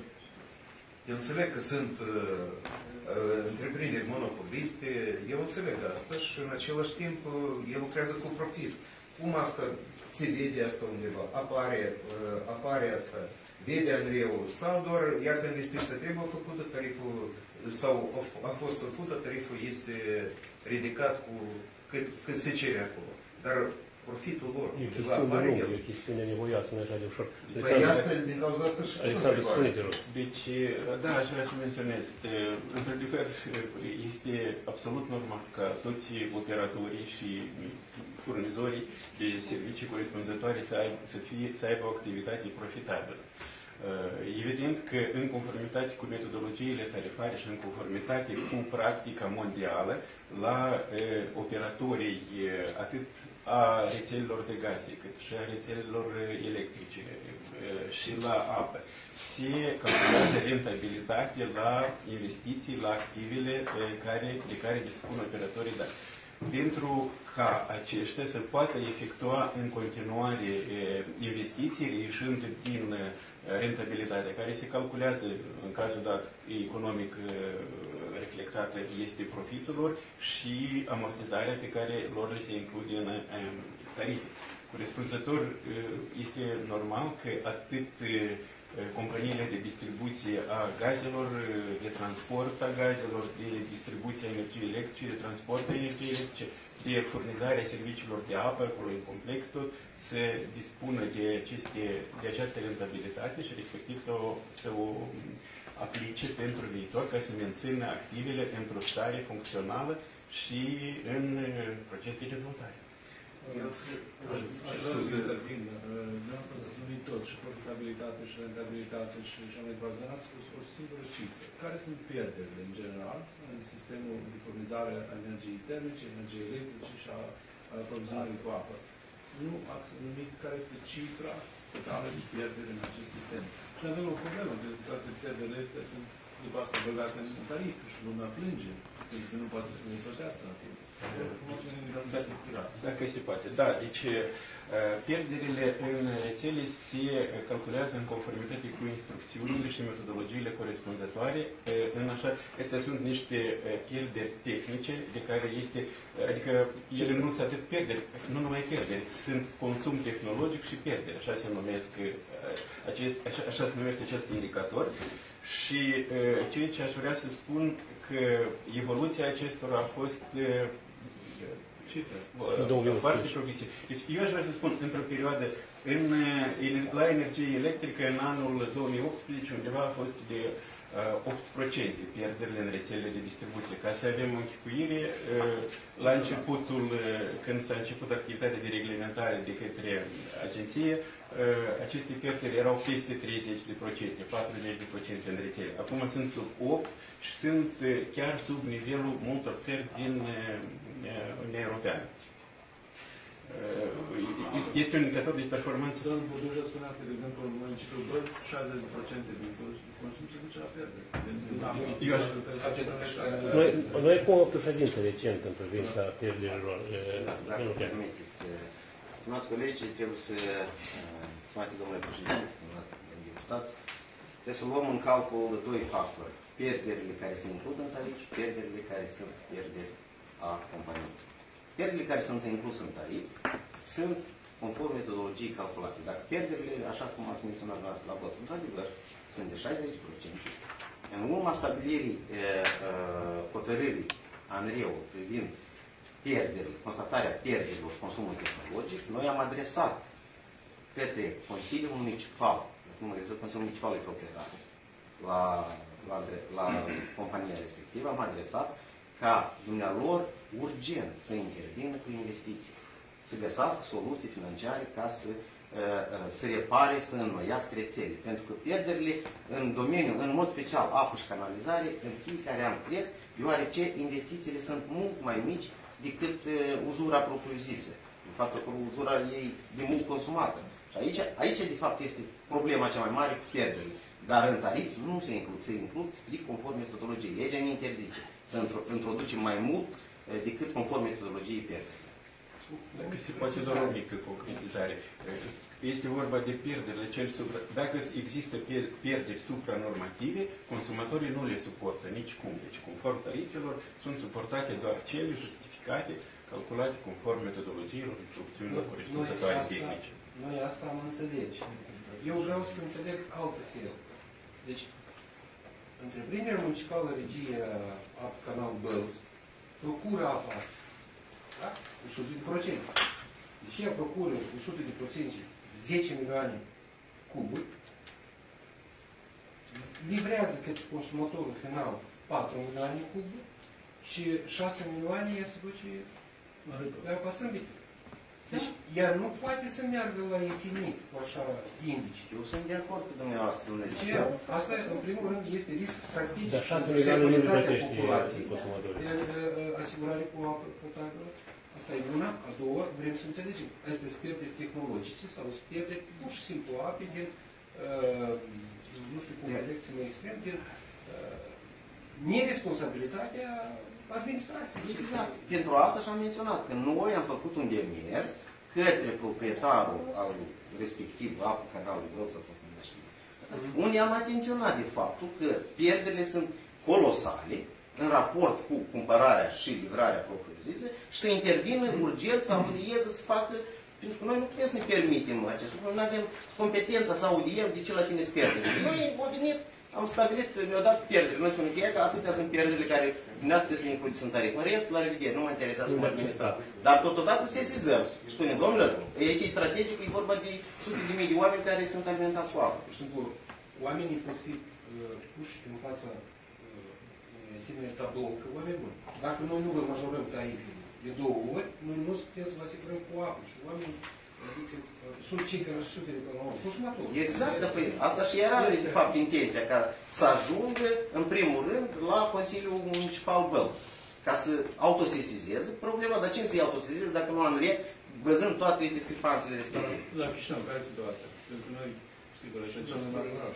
eu înțeleg că sunt uh, uh, întreprinderi monopoliste, eu înțeleg asta și în același timp uh, el lucrează cu profit. Cum asta se vede asta undeva? Apare, uh, apare asta? Vede Andreul? Sau doar, ia că investiția trebuie făcută, tariful sau a fost făcută, tariful este ridicat cu cât, cât se cere acolo. Dar profitul lor, e o chestiune lungă, e o chestiune nevoioasă, nu e așa de ușor. Păi asta, din cauza asta și Alexandru, spune-te rog. Deci, da, aș vrea să menționez. Într-adevăr, este absolut normal ca toți operatorii și furnizorii de servicii corespunzătoare să aibă, să fie, să aibă o activitate profitabilă. Evident că în conformitate cu metodologiile tarifare și în conformitate cu practica mondială, la eh, operatorii eh, atât a rețelelor de gaze, cât și a rețelelor electrice eh, și la apă, se calculează rentabilitate la investiții, la activele eh, care, de care dispun operatorii date. Pentru ca aceștia să poată efectua în continuare eh, investiții, ieșind din eh, rentabilitatea care se calculează în cazul dat economic reflectată este profitul lor și amortizarea pe care lor le se include în tarife. Corespunzător este normal că atât companiile de distribuție a gazelor, de transport a gazelor, de distribuție a energiei electrice, de transport a energiei electrice, de furnizarea serviciilor de apă, acolo în complex tot, să dispună de, aceste, de această rentabilitate și respectiv să o, să o aplice pentru viitor ca să mențină activele într-o stare funcțională și în proces de dezvoltare. Aș vrea să intervin. Vreau să spunem tot, și profitabilitate, și rentabilitate, și așa mai departe. Dar ați spus o singură cifră. Care sunt pierderile, în general, în sistemul de furnizare a energiei termice, energiei electrice și a aprovizionării cu apă? Nu ați numit care este cifra totală de pierdere în acest sistem. Și avem o problemă, pentru că toate pierderile astea sunt după asta băgate în tarif și lumea plânge, pentru că nu poate să le plătească la timp. Dacă se poate. Da, deci pierderile în rețele se calculează în conformitate cu instrucțiunile și metodologiile corespunzătoare. În așa, astea sunt niște pierderi tehnice de care este, adică ele nu sunt atât pierderi, nu numai pierderi, sunt consum tehnologic și pierderi, așa se numesc acest, așa, așa se numește acest indicator. Și ceea ce aș vrea să spun că evoluția acestora a fost foarte progresiv. Deci eu aș vrea să spun, într-o perioadă, în, la energie electrică, în anul două mii optsprezece, undeva a fost de uh, opt la sută pierderile în rețelele de distribuție. Ca să avem o închipuire, uh, la începutul, uh, când s-a început activitatea de reglementare de către agenție, uh, aceste pierderi erau peste treizeci la sută, patruzeci la sută în rețele. Acum sunt sub opt și sunt uh, chiar sub nivelul multor țări din uh, Uniunea Europeană. Este un indicator de performanță. Domnul Buduja spunea că, de exemplu, în municipiul Bălți, șaizeci la sută din consum se duce la pierdere. Noi, noi cum o ședință recent în privința pierderilor. Dacă nu permiteți, stimați colegi, trebuie să, stimate domnule președinte, stimați deputați, trebuie să luăm în calcul doi factori. Pierderile care se includ în tarif și pierderile care sunt pierderi a companiei. Pierderile care sunt incluse în tarif sunt conform metodologiei calculate. Dacă pierderile, așa cum ați menționat noastră la Bălți, într-adevăr, sunt de șaizeci la sută, în urma stabilirii e, hotărârii ANRE-ul privind pierderile, constatarea pierderilor consumului tehnologic, noi am adresat către Consiliul Municipal, cum mă refer, Consiliul Municipal de Proprietate, la, la, la compania respectivă, am adresat ca dumnealor urgent să intervină cu investiții, să găsească soluții financiare ca să să repare, să înnoiască rețele. Pentru că pierderile în domeniul, în mod special apă și canalizare, în fiecare an cresc, deoarece investițiile sunt mult mai mici decât uzura propriu-zisă. De fapt, uzura ei de mult consumată. Și aici, aici, de fapt, este problema cea mai mare cu pierderile. Dar în tarif nu se includ, se includ strict conform metodologiei. Legea ne interzice să introducem mai mult decât conform metodologiei pierderii. Dacă se poate doar o mică concretizare. Este vorba de pierderile cel supra... Dacă există pierderi supranormative, consumatorii nu le suportă nicicum. Deci, conform tarifelor, sunt suportate doar cele justificate, calculate conform metodologiilor și instrucțiunilor corespunzătoare tehnice. Noi asta am înțeles. Eu vreau să înțeleg altfel. Deci, întreprinderea municipală Regie Apă Canal Bălți procură apa, da? o sută de procente. Deci ea procură o sută de procente, zece milioane cuburi, livrează către consumatorul final patru milioane cuburi și șase milioane ea se duce la pasămbită. Deci ea nu poate să meargă la infinit cu așa indici. Eu sunt de acord cu dumneavoastră. Deci ea, asta, în primul rând, este risc strategic. Dar șase milioane nu plătești consumatorii. Asigurare cu apă potabilă. Asta e una. A doua, vrem să înțelegem. Astea sunt pierderi tehnologice sau sunt pierderi pur și simplu ape din, uh, nu știu cum direct să mă exprim, din uh, neresponsabilitatea administrației. Exact. Pentru asta și-am menționat că noi am făcut un demers către proprietarul al respectiv apă canalului Bălți sau cum nu știu, unde am atenționat de faptul că pierderile sunt colosale în raport cu cumpărarea și livrarea propriu-zisă și să intervină urgent, să audieze, să facă, pentru că noi nu putem să ne permitem acest lucru, noi nu avem competența să audiem de ce la tine sunt pierderile. Noi am venit, am stabilit, ne-au dat pierderile. Noi spunem că, că atâtea sunt pierderile care dumneavoastră trebuie să le includeți în tarif. În rest, la revedere, nu mă interesează cum administrat. Dar totodată sesizăm și spunem, domnilor, aici e strategic, e vorba de sute de mii de oameni care sunt alimentați cu apă. Pur și simplu, oamenii pot fi uh, puși în fața uh, asemenea tablou, că oameni buni. Dacă noi nu vă majorăm tarifele de două ori, noi nu putem să vă asigurăm cu apă. Și oamenii, adică, uh, sunt cei care suferă până la urmă, consumatorul. Exact, dar păi, asta și era, de fapt, intenția, ca să ajungă, în primul rând, la Consiliul Municipal Bălți, ca să autosesizeze problema. Dar cine să-i autosesizeze dacă nu ANRE, văzând toate discrepanțele respective? La Chișinău, care e situația? Pentru noi, sigur, așa cel mai mare oraș.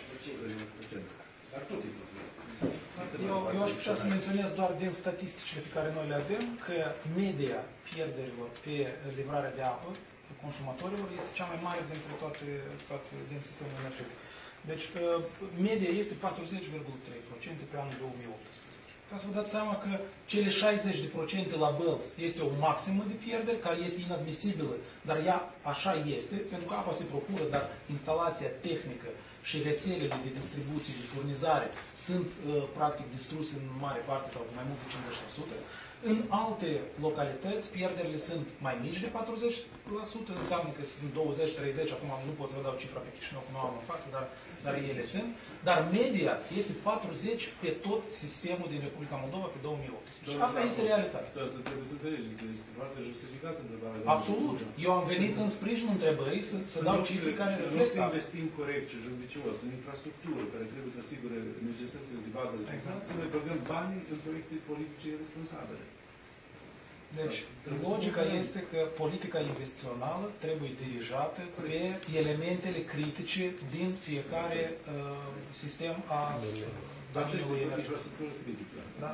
Dar tot e problemă. Eu, eu aș putea să menționez doar din statisticile pe care noi le avem că media pierderilor pe livrarea de apă consumatorilor este cea mai mare dintre toate, toate din sistemul energetic. Deci, media este patruzeci virgulă trei la sută pe anul două mii optsprezece. Ca să vă dați seama că cele șaizeci la sută la Bălți este o maximă de pierderi, care este inadmisibilă, dar ea așa este, pentru că apa se procură, dar instalația tehnică și rețelele de distribuție, de furnizare sunt practic distruse în mare parte sau mai mult de cincizeci la sută. În alte localități, pierderile sunt mai mici de patruzeci la sută, înseamnă că sunt douăzeci la treizeci, acum nu pot să vă dau cifra pe Chișinău, că nu am în față, dar, dar ele sunt. Dar media este patruzeci pe tot sistemul din Republica Moldova pe două mii optsprezece. Asta este realitatea. Asta trebuie să înțelegeți, este foarte justificată întrebarea. Absolut. Eu am venit în sprijinul întrebării să, să dau cifre care reflectă asta. Nu să investim corect și judicios în infrastructură care trebuie să asigure necesitățile de bază de funcționare, să noi băgăm bani în proiecte politice responsabile. Deci, logica este că politica investițională trebuie dirijată pe elementele critice din fiecare uh, sistem a domeniului energetic. Infrastructură critică. Da?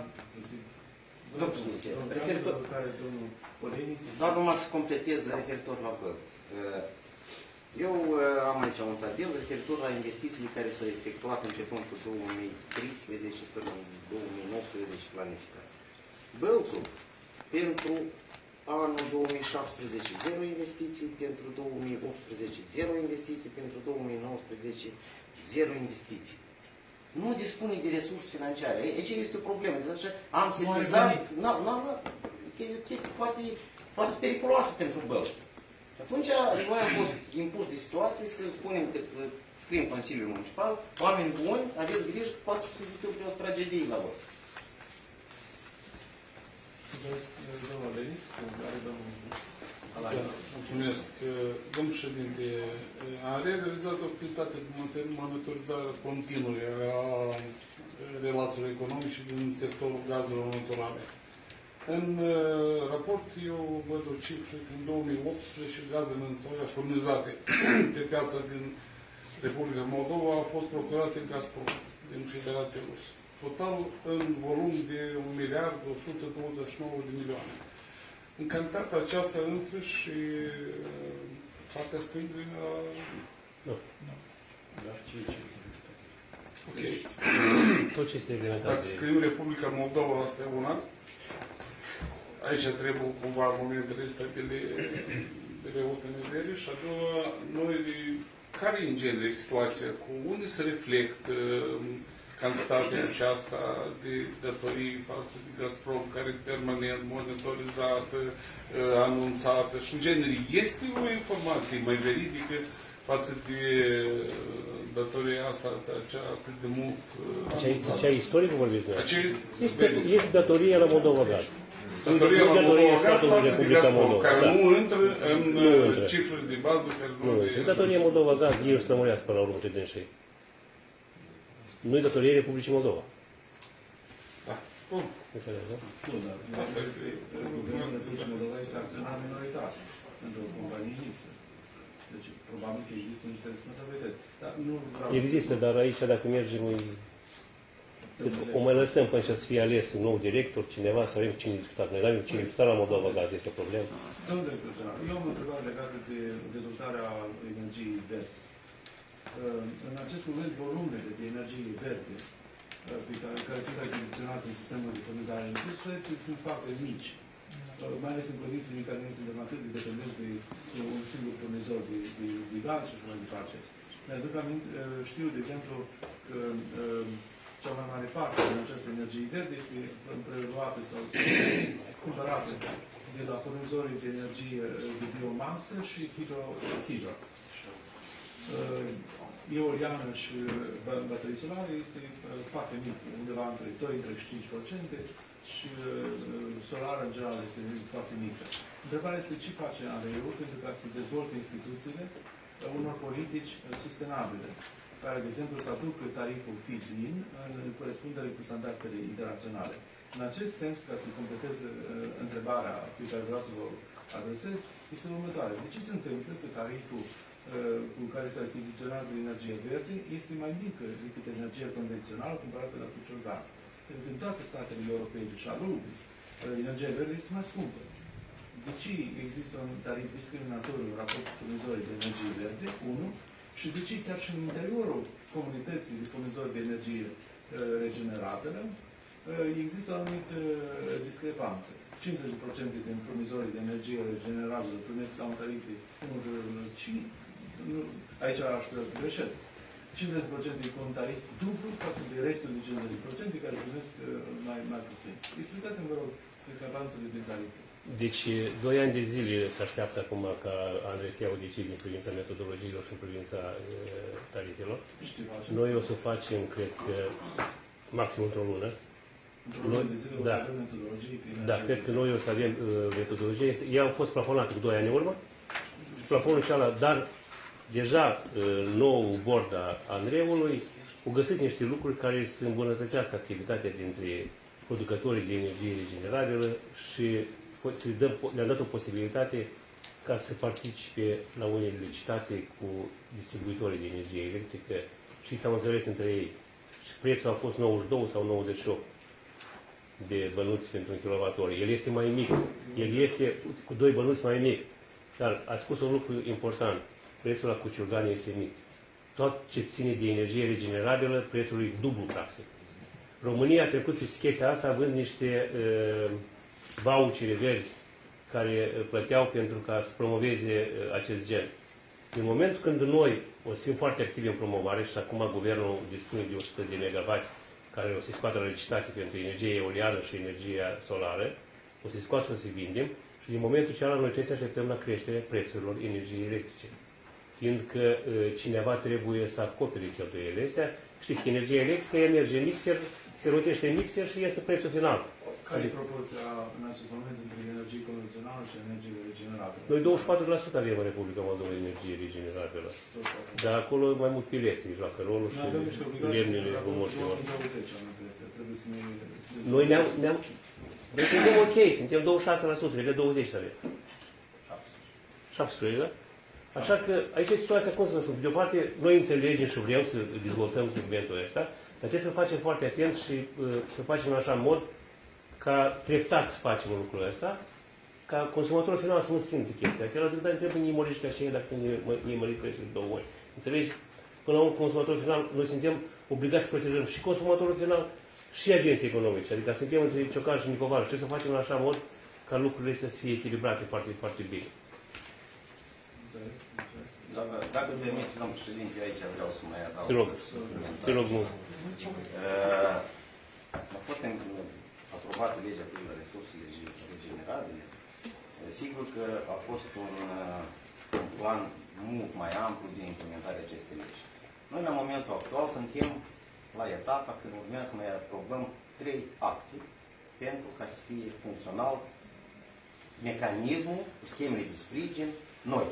Doar numai să completez referitor la Bălți. Eu uh, am aici un tabel referitor la investițiile care s-au efectuat începând cu două mii treisprezece până în două mii nouăsprezece planificat. Bălțul, pentru anul două mii șaptesprezece, zero investiții, pentru două mii optsprezece, zero investiții, pentru două mii nouăsprezece, zero investiții. Nu dispune de resurse financiare. Aici este o problemă. Deci am sesizat, e o chestie foarte, foarte periculoasă pentru Bălți. Atunci noi am fost impus de situație să spunem că să scriem Consiliul Municipal, oameni buni, aveți grijă că poate să se întâmple o tragedie la voi. Mulțumesc. Domnul președinte, am realizat o activitate de monitorizare continuă a relațiilor economice din sectorul gazelor naturale. În raport eu văd o cifră că în două mii optsprezece gazele naturale furnizate pe piața din Republica Moldova au fost procurate în Gazprom, din Federația Rusă. Total în volum de un miliard o sută douăzeci și nouă de milioane. În cantitatea aceasta intră și partea stângă a... Nu. Da. Ok. Tot ce este reglementat. Dacă scriem Republica Moldova, asta e una. Aici trebuie cumva momentele astea de le, de le avut în vedere. Și a doua, noi, care e în genere situația cu unde se reflectă cantitatea aceasta de datorii față de Gazprom, care e permanent monitorizată, anunțată și, în genere, este o informație mai veridică față de datoria asta, acea atât de mult... Acea istorică vorbiți noi? Este, este datoria la Moldova Gaz. Datoria la Moldova Gaz față de Gazprom, care da. nu intră în nu intră. Cifrele de bază care nu... nu e datoria Moldova Gaz, ei o să rămânească până la urmă de dânsii. Nu e datorie Republicii Moldova. Da. Bun. Înțeleg, da? Nu, dar asta este guvernul Republicii Moldova este acționar minoritar într-o companie lipsă. Deci, probabil că există niște responsabilități. Dar nu vreau există, dar aici, dacă mergem, o mai lăsăm până să fie ales un nou director, cineva, să avem cine discutat. Noi avem cine discutat la Moldova Gaz, este o problemă. Domnul director general, eu am o întrebare legată de dezvoltarea energiei verzi. În acest moment, volumele de energie verde pe care, care sunt achiziționate în sistemul de furnizare energiei sunt foarte mici, mai ales în condițiile în care noi suntem atât de dependenți de un singur furnizor de, de, de gaz și așa mai departe. Mi-aduc aminte, știu, de exemplu, că cea mai mare parte din această energie verde este preluată sau cumpărată de la furnizorii de energie de biomasă și hidro. hidro. Eoliană și baterii solare este foarte mic, undeva între doi și cinci la sută și solară în general este foarte mică. Întrebarea este ce face A R E-ul pentru ca să dezvolte instituțiile unor politici sustenabile, care, de exemplu, să aducă tariful feed-in în corespundere cu standardele internaționale. În acest sens, ca să completez întrebarea pe care vreau să vă adresez, este următoarea. De ce se întâmplă că tariful cu care se achiziționează energia verde este mai mică decât energia convențională comparată la funciul organ? Pentru că în toate statele europene și a lumii, energia verde este mai scumpă. De ce există un tarif discriminatoriu în raport cu furnizorii de energie verde? unu. Și de ce chiar și în interiorul comunității de furnizori de energie regenerabilă există o anumită discrepanță. cincizeci la sută din furnizorii de energie regenerabilă primesc la un tarif de unu cinci. Aici aș putea să greșesc. cincizeci la sută cu un tarif dublu față de restul de cincizeci la sută care primesc mai, mai puțin. Explicați-mi, vă rog, discrepanțele din tarife. Deci, doi ani de zile se așteaptă acum ca Andrei să ia o decizie în privința metodologiilor și în privința uh, tarifelor. Noi o să facem, cred că, maxim într-o lună. Într-o lună de zile o să avem metodologie? Da, cred că noi o să avem uh, metodologie. Ea a fost plafonată cu doi ani în urmă. Plafonul cealaltă, dar deja uh, nou bord a Andreului au găsit niște lucruri care să îmbunătățească activitatea dintre producătorii de energie regenerabilă și le-a dat o posibilitate ca să participe la unele licitații cu distribuitorii de energie electrică și s-au înțeles între ei. Și prețul a fost nouăzeci și doi sau nouăzeci și opt de bănuți pentru un kilowattor. El este mai mic. El este cu doi bănuți mai mic. Dar ați spus un lucru important. prețul la Cuciurgani este mic. Tot ce ține de energie regenerabilă, prețul e dublu, practic. România a trecut pe chestia asta având niște uh, vouchere verzi care plăteau pentru ca să promoveze uh, acest gen. În momentul când noi o să fim foarte activi în promovare și acum guvernul dispune de o sută de megavați care o să scoată la licitație pentru energie eoliană și energia solară, o să scoată și o să vindem și din momentul cealaltă noi trebuie să așteptăm la creșterea prețurilor energiei electrice. Fiindcă uh, cineva trebuie să acopere cheltuielile astea, știți că energia electrică ea merge în mixer, se rotește în mixer și iese prețul final. Care e proporția în acest moment între energie convențională și energie regenerabilă? Noi douăzeci și patru la sută avem în Republica Moldova energie regenerabilă. Dar acolo mai mult pileții joacă rolul și lemnele gomoșilor. Trebuie să ne... Noi ne-am... Ne Noi suntem ok, suntem douăzeci și șase la sută, trebuie douăzeci să avem. șaptesprezece, da? Așa că aici e situația, cum să vă spun, de o parte noi înțelegem și vrem să dezvoltăm segmentul ăsta, dar trebuie să facem foarte atent și uh, să facem în așa mod ca treptat să facem lucrul ăsta, ca consumatorul final să nu simte chestia. El zic, dar trebuie nimărit ca și ei dacă nimărit prețul de două ori. Înțelegi? Până la un consumator final, noi suntem obligați să protejăm și consumatorul final și agenții economici. Adică suntem între Ciocan și Nicovaru. Trebuie să facem în așa mod ca lucrurile să fie echilibrate foarte, foarte bine. Dacă, dacă îmi permiți, domnul președinte, eu aici vreau să mai adaug. Te rog, te rog mult. A fost aprobată legea privind resursele regenerabile. Sigur că a fost un, un plan mult mai amplu de implementare acestei legi. Noi, la momentul actual, suntem la etapa când urmează să mai aprobăm trei acte pentru ca să fie funcțional mecanismul cu schemele de sprijin noi.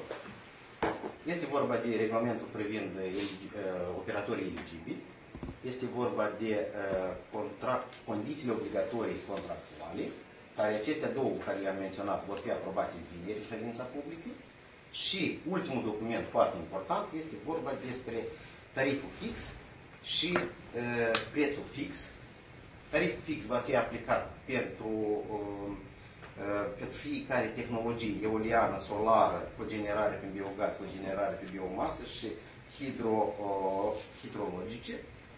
Este vorba de regulamentul privind uh, operatorii eligibili, este vorba de uh, contract, condițiile obligatorii contractuale, care acestea două care le-am menționat vor fi aprobate vineri în ședința publică și ultimul document foarte important este vorba despre tariful fix și uh, prețul fix. Tariful fix va fi aplicat pentru uh, pentru fiecare tehnologie eoliană, solară, cogenerare prin biogaz, cogenerare pe biomasă și hidro, uh, hidrologice.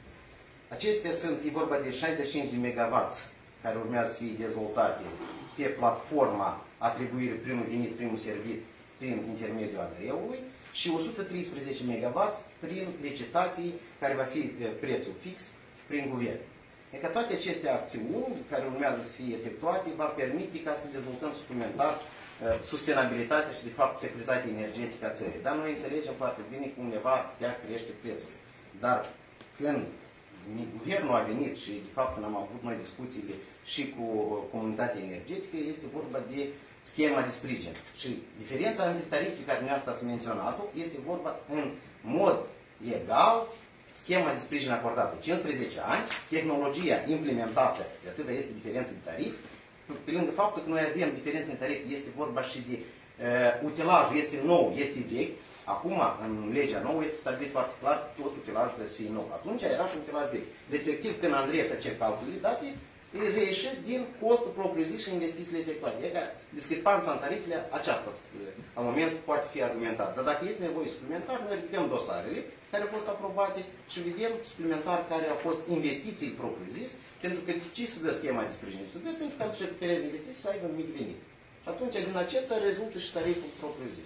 Acestea sunt, e vorba de șaizeci și cinci de megawatts care urmează să fie dezvoltate pe platforma atribuire primul venit, primul servit prin intermediul Andreului și o sută treisprezece megawatts prin licitații care va fi prețul fix prin guvern. E că toate aceste acțiuni care urmează să fie efectuate va permite ca să dezvoltăm suplimentar uh, sustenabilitatea și, de fapt, securitatea energetică a țării. Dar noi înțelegem foarte bine că undeva ea crește prețul. Dar când guvernul a venit și, de fapt, când am avut noi discuțiile și cu comunitatea energetică, este vorba de schema de sprijin. Și diferența între tarifele care dumneavoastră ați menționat-o este vorba în mod egal. Schema de sprijin acordată cincisprezece ani, tehnologia implementată, de atât este diferență de tarif, pe lângă faptul că noi avem diferență de tarif, este vorba și de uh, utilajul, este nou, este vechi. Acum, în legea nouă, este stabilit foarte clar că tot utilajul trebuie să fie nou. Atunci era și un utilaj vechi. Respectiv, când Andrei face calculele date, îi reieșe din costul propriu-zis și investițiile efectuate. E ca discrepanța în tarifele aceasta, la moment, poate fi argumentată. Dar dacă este nevoie suplimentar, noi ridicăm dosarele care au fost aprobate și vedem suplimentar care au fost investiții propriu-zis, pentru că de ce se dă schema de sprijin? Se dă pentru ca să-și recupereze investiții, să aibă un mic venit. Și atunci, din acesta rezultă și tariful propriu-zis.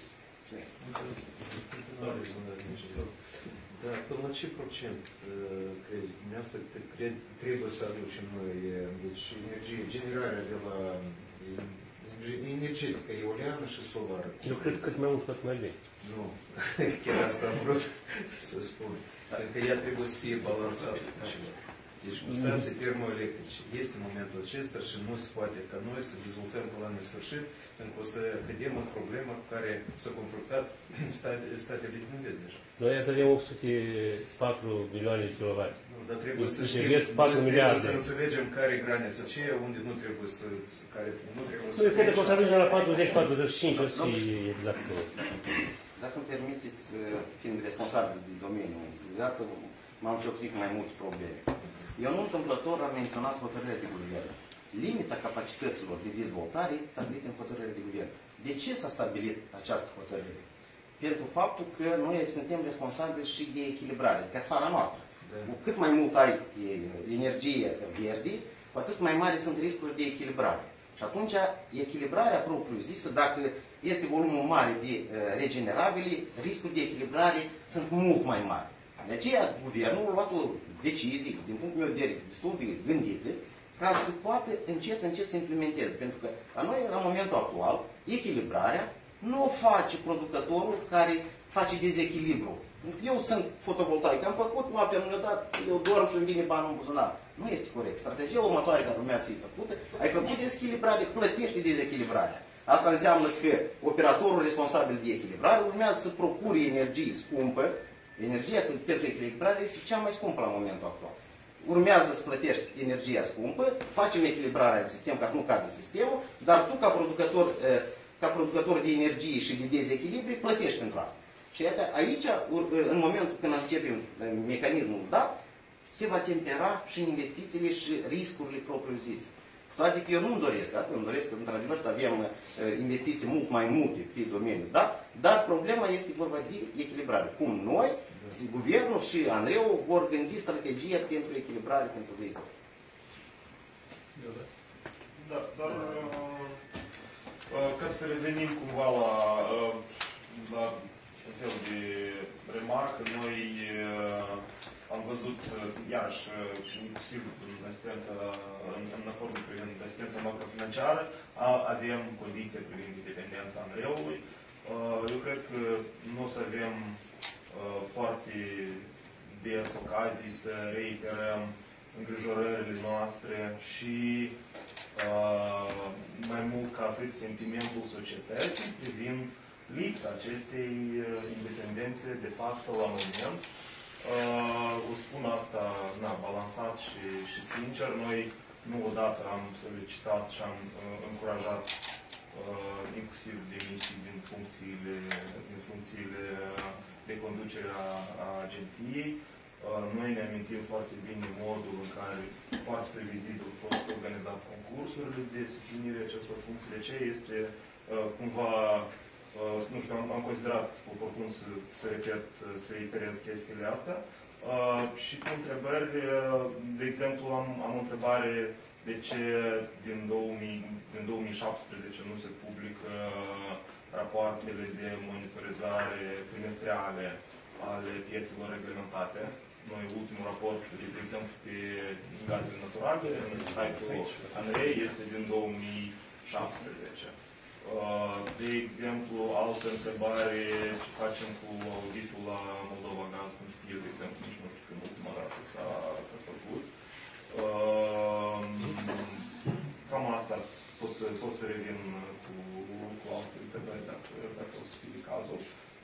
Dar până la ce procent crezi dumneavoastră trebuie să aducem noi deci, energie, generarea de la energetică, eoliană și solară? Eu cred că cât mai mult, cât mai bine. Nu, chiar asta am vrut să spun. Pentru că ea trebuie să fie balansată cu ceva. Deci cu stații termoelectrice este momentul acesta și nu se poate ca noi să dezvoltăm până la nesfârșit, pentru că o să cădem în problemă cu care s-a confruntat statele din vest deja. Noi să avem opt sute patru milioane de kilowați. Nu, dar trebuie să știm, trebuie să înțelegem care e granița aceea, unde nu trebuie să... Care nu trebuie să... Noi cred că o să ajungem la patruzeci patruzeci și cinci, o să fie exact. Dacă îmi permiteți, fiind responsabil din domeniu, deodată m-am ciocnit cu mai multe probleme. Eu nu întâmplător am menționat hotărârea de guvern. Limita capacităților de dezvoltare este stabilită în hotărârea de guvern. De ce s-a stabilit această hotărâre? pentru faptul că noi suntem responsabili și de echilibrare, ca țara noastră. Da. Cu cât mai mult ai energie verde, cu atât mai mari sunt riscurile de echilibrare. Și atunci, echilibrarea propriu-zisă, dacă este volumul mare de uh, regenerabile, riscul de echilibrare sunt mult mai mari. De aceea, guvernul a luat o decizie, din punctul meu de vedere, destul de gândită, ca să poată încet, încet să implementeze. Pentru că la noi, la momentul actual, echilibrarea nu o face producătorul care face dezechilibru. Eu sunt fotovoltaic, am făcut, noaptea nu mi-a dat, eu dorm și îmi vine banul în buzunar. Nu este corect. Strategia următoare care urmează să fie făcută, ai făcut dezechilibrare, plătești dezechilibrarea. Asta înseamnă că operatorul responsabil de echilibrare urmează să procure energie scumpă. Energia pentru echilibrare este cea mai scumpă la momentul actual. Urmează să plătești energia scumpă, facem echilibrarea în sistem ca să nu cadă sistemul, dar tu ca producător, ca producător de energie și de dezechilibri plătești pentru asta. Și iată, aici, în momentul când începem mecanismul dat, se va tempera și investițiile și riscurile propriu-zise. Toate că eu nu-mi doresc asta, îmi doresc într-adevăr să avem investiții mult mai multe pe domeniul dat, dar problema este vorba de echilibrare. Cum noi, guvernul și ANRE-ul vor gândi strategia pentru echilibrare pentru viitor. Da, dar ca să revenim cumva la, la un fel de remarcă, noi am văzut, iarăși, inclusiv în asistența, în, în raportul privind asistența macrofinanciară, avem condiții privind independența ANRE-ului. Eu cred că nu o să avem foarte des ocazii să reiterăm îngrijorările noastre și mai mult ca atât sentimentul societății privind lipsa acestei independențe de fapt la moment. Uh, o spun asta na, balansat și, și sincer. Noi nu odată am solicitat și am uh, încurajat uh, inclusiv demisii din funcțiile, din funcțiile de conducere a, a agenției. Uh, noi ne amintim foarte bine modul în care foarte previzibil a fost organizat concursurile de suplinire acestor funcții. De ce este uh, cumva Uh, nu știu, am, am considerat oportun să, să repet, să reiterez chestiile astea. Uh, și cu întrebări, uh, de exemplu, am, am o întrebare de ce din, două mii, din două mii șaptesprezece nu se publică uh, rapoartele de monitorizare trimestriale ale piețelor reglementate. Noi, ultimul raport, de, de exemplu, pe gazele naturale, în site-ul ANRE, este din două mii șaptesprezece. De exemplu, altă întrebare, ce facem cu auditul la Moldova Gaz, nu știu, de exemplu, nici nu știu când ultima dată s-a făcut. Cam asta pot să, pot să revin cu, cu alte întrebări, dacă, dacă o să fie cazul.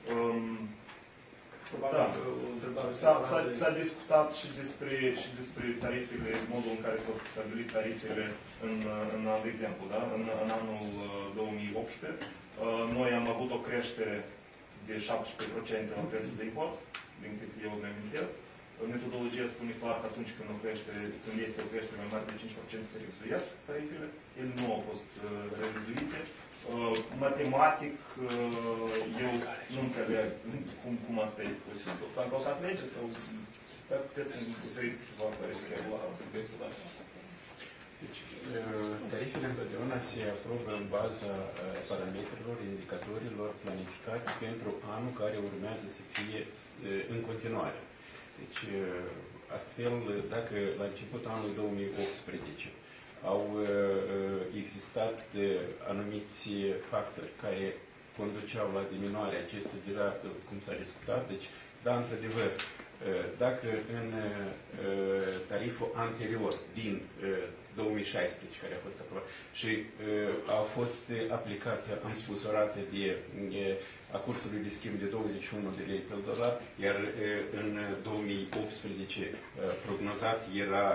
Da. S-a discutat și despre, și despre tarifele, modul în care s-au stabilit tarifele în, în alt exemplu, da? în, în anul două mii optsprezece. Noi am avut o creștere de șaptesprezece la sută la prețul de import, din cât eu îmi amintesc. Metodologia spune clar că atunci când, o creștere, când este o creștere mai mare de cinci la sută se revizuiesc tarifele. Ele nu au fost revizuite. Uh, matematic, uh, eu nu înțeleg cum, cum asta este posibil. S-a încălcat lege sau puteți să-mi oferiți câteva clarificări la subiectul ăsta? Deci, tarifele întotdeauna se aprobă în baza parametrilor, indicatorilor planificate pentru anul care urmează să fie în continuare. Deci, astfel, dacă la începutul anului două mii optsprezece au existat anumiți factori care conduceau la diminuarea acestui deja, cum s-a discutat. Deci, da, într-adevăr, dacă în tariful anterior din două mii șaisprezece, care a fost aprobat, și a fost aplicată, am spus, o rată de a cursului de schimb de douăzeci și unu de lei pe dolar, iar în două mii optsprezece prognozat era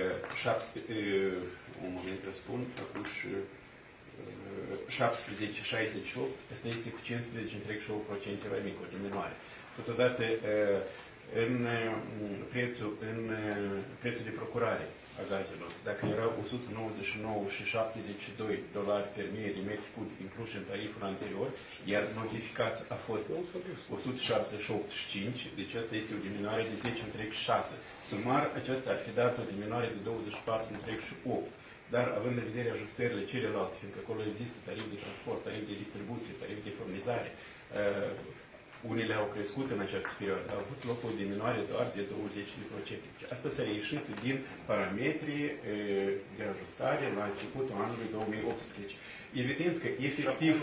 un moment să spun, atunci șaptesprezece virgulă șaizeci și opt, asta este cu cincisprezece virgulă opt la sută mai mic, o diminuare. Totodată, în prețul, în prețul de procurare a gazelor. Dacă erau o sută nouăzeci și nouă și șaptezeci și doi dolari per mie de metri cubi incluși în tariful anterior, iar notificați a fost o sută șaptezeci și opt virgulă cinci, deci asta este o diminuare de zece virgulă șase. Sumar, aceasta ar fi dat o diminuare de douăzeci și patru virgulă opt. Dar, având în vedere ajustările celelalte, fiindcă acolo există tarif de transport, tarif de distribuție, tarif de furnizare, uh, unele au crescut în această perioadă, a avut loc o diminuare doar de douăzeci la sută. Asta s-a reieșit din parametrii uh, de ajustare la începutul anului două mii optsprezece. Evident că efectiv,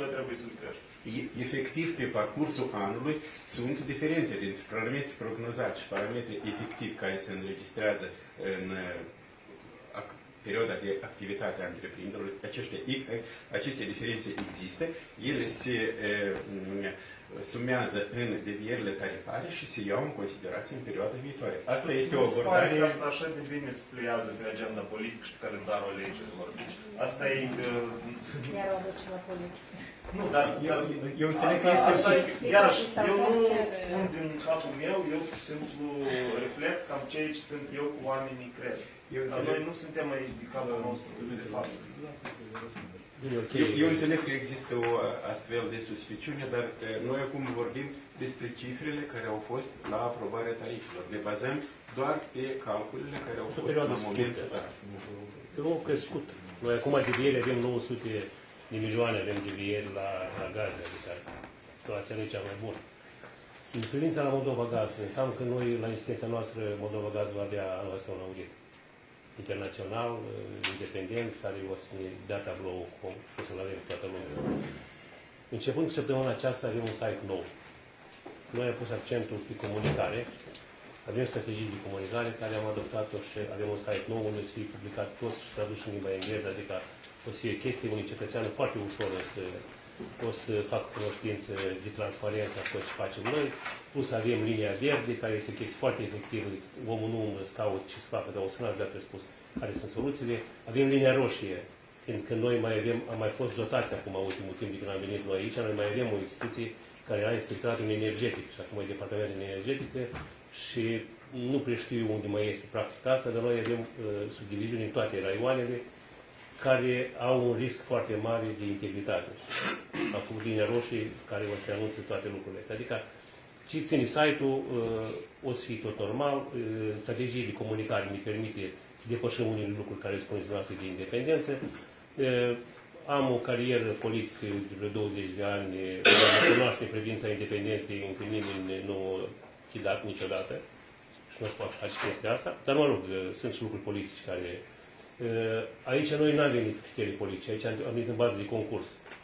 efectiv pe parcursul anului sunt diferențe dintre parametrii prognozați și parametrii efectivi care se înregistrează în perioada de activitate a întreprinderilor. Aceste, aceste diferențe există, ele se uh, sumează în devierile tarifare și se iau în considerație în perioada viitoare. Asta este o abordare... Asta așa de bine se pliază pe agenda politică și pe calendarul alegerilor. Deci, asta e... Uh... Iar o aduce la politică. Nu, dar... Eu, eu înțeleg că este... Asta e, iarăși, eu nu spun din capul meu, eu pur și simplu reflect cam ceea ce sunt eu cu oamenii cred. Eu dar noi nu suntem aici de capul nostru, de fapt. Eu, eu înțeleg că există o astfel de suspiciune, dar noi acum vorbim despre cifrele care au fost la aprobarea tarifelor. Ne bazăm doar pe calculele care au fost la momentul ăsta. Nu au crescut. Noi acum devieri avem nouă sute de milioane, avem devieri la, la gaze, adică situația nu e cea mai bună. În privința la Moldova Gaz, înseamnă că noi, la instituția noastră, Moldova Gaz va avea anul ăsta un audit internațional, independent, care o să ne dea tablou cum o să-l avem toată lumea. Începând cu săptămâna aceasta avem un site nou. Noi am pus accentul pe comunicare, avem strategii de comunicare care am adoptat-o și avem un site nou unde o să fie publicat tot și tradus în limba engleză, adică o să fie chestii unui cetățean foarte ușor o să, o să fac cunoștință de transparență a tot ce facem noi, plus avem linia verde, care este o chestie foarte efectivă, omul nu îți caut ce să facă, dar o sunat de-a spus care sunt soluțiile. Avem linia roșie, fiindcă noi mai avem, am mai fost dotați acum, ultimul timp de când am venit noi aici, noi mai avem o instituție care are inspectoratul energetic și acum e departamentul energetică și nu prea știu unde mai este practica asta, dar noi avem uh, subdiviziuni în toate raioanele care au un risc foarte mare de integritate. Am făcut linia roșie care o să anunțe toate lucrurile astea. Adică ce ține site-ul, uh, o să fie tot normal, uh, strategie de comunicare ne permite să depășim unele lucruri care spuneți dumneavoastră de independență. Uh, am o carieră politică de vreo douăzeci de ani, mă cunoaște în privința independenței, încă nimeni nu a chidat niciodată și nu se poate face chestia asta, dar mă rog, sunt și lucruri politici care... Aici noi nu am venit cu criterii politice, aici am venit în bază de concurs.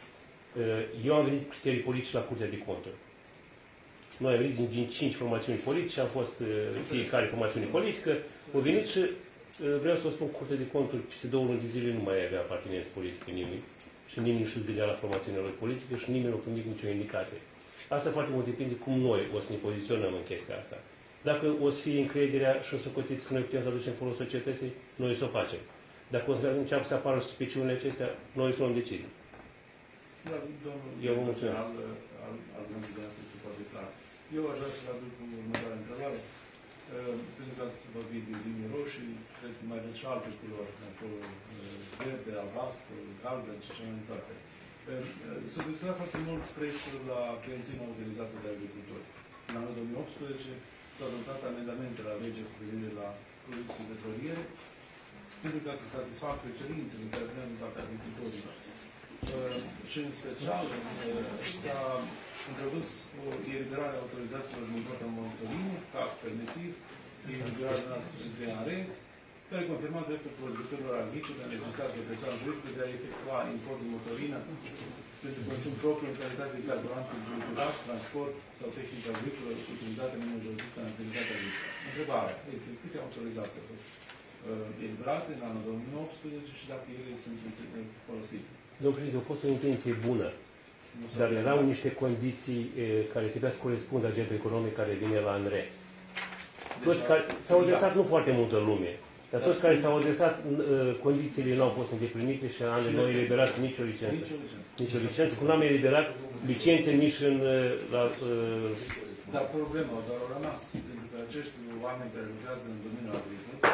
Eu am venit cu criterii politice la Curtea de Conturi. Noi am venit din, din cinci formațiuni politice, am fost fiecare formațiune politică, au venit și vreau să vă spun, Curtea de Conturi peste două luni de zile nu mai avea apartenență politică nimeni și nimeni nu și-ți vedea la formațiunea lor politică și nimeni nu a primit nicio indicație. Asta foarte mult depinde cum noi o să ne poziționăm în chestia asta. Dacă o să fie încrederea și o să cotiți că noi putem să aducem folos societății, noi să o facem. Dacă o să înceapă să apară suspiciunile acestea, noi să o decidem. Da, domnul, eu vă mulțumesc. Al, al, al gândului de asta este foarte clar. Eu aș vrea să-l aduc cu următoarea întrebare. Uh, pentru că ați vorbit de linii roșii, cred că mai aveți și alte culori, acolo, uh, verde, albastru, galben și așa mai departe. Uh, S-a discutat foarte mult prețul la benzina utilizată de agricultori. În anul două mii optsprezece s-au adoptat amendamente la legea cu privire la produsele petroliere, pentru ca să satisfacă cerințele care vin din partea agricultorilor. Uh, și în special uh, s-a introdus o eliberare a autorizațiilor din partea monitorinii, ca permisiv, eliberarea noastră de A R E, care confirma dreptul producătorilor agricoli în legislație de persoană juridică de a efectua import de motorină pentru consum propriu în calitate de carburant pentru utilaj, transport sau tehnică agricolă utilizată în majoritatea în activitatea agricolă. Întrebarea este câte autorizații au fost uh, eliberate în anul două mii optsprezece și dacă ele sunt folosite. Domnul președinte, a fost o intenție bună, dar erau niște condiții e, care trebuia să corespundă agentul economic care vine la A N R E. Toți care s-au adresat, nu foarte multă lume, dar toți care s-au adresat, condițiile nu au fost îndeplinite și anul nu a eliberat nicio licență. Nicio licență. Cum n-am eliberat licențe nici în... La, dar problema doar a rămas, pentru că acești oameni care lucrează în domeniul agricol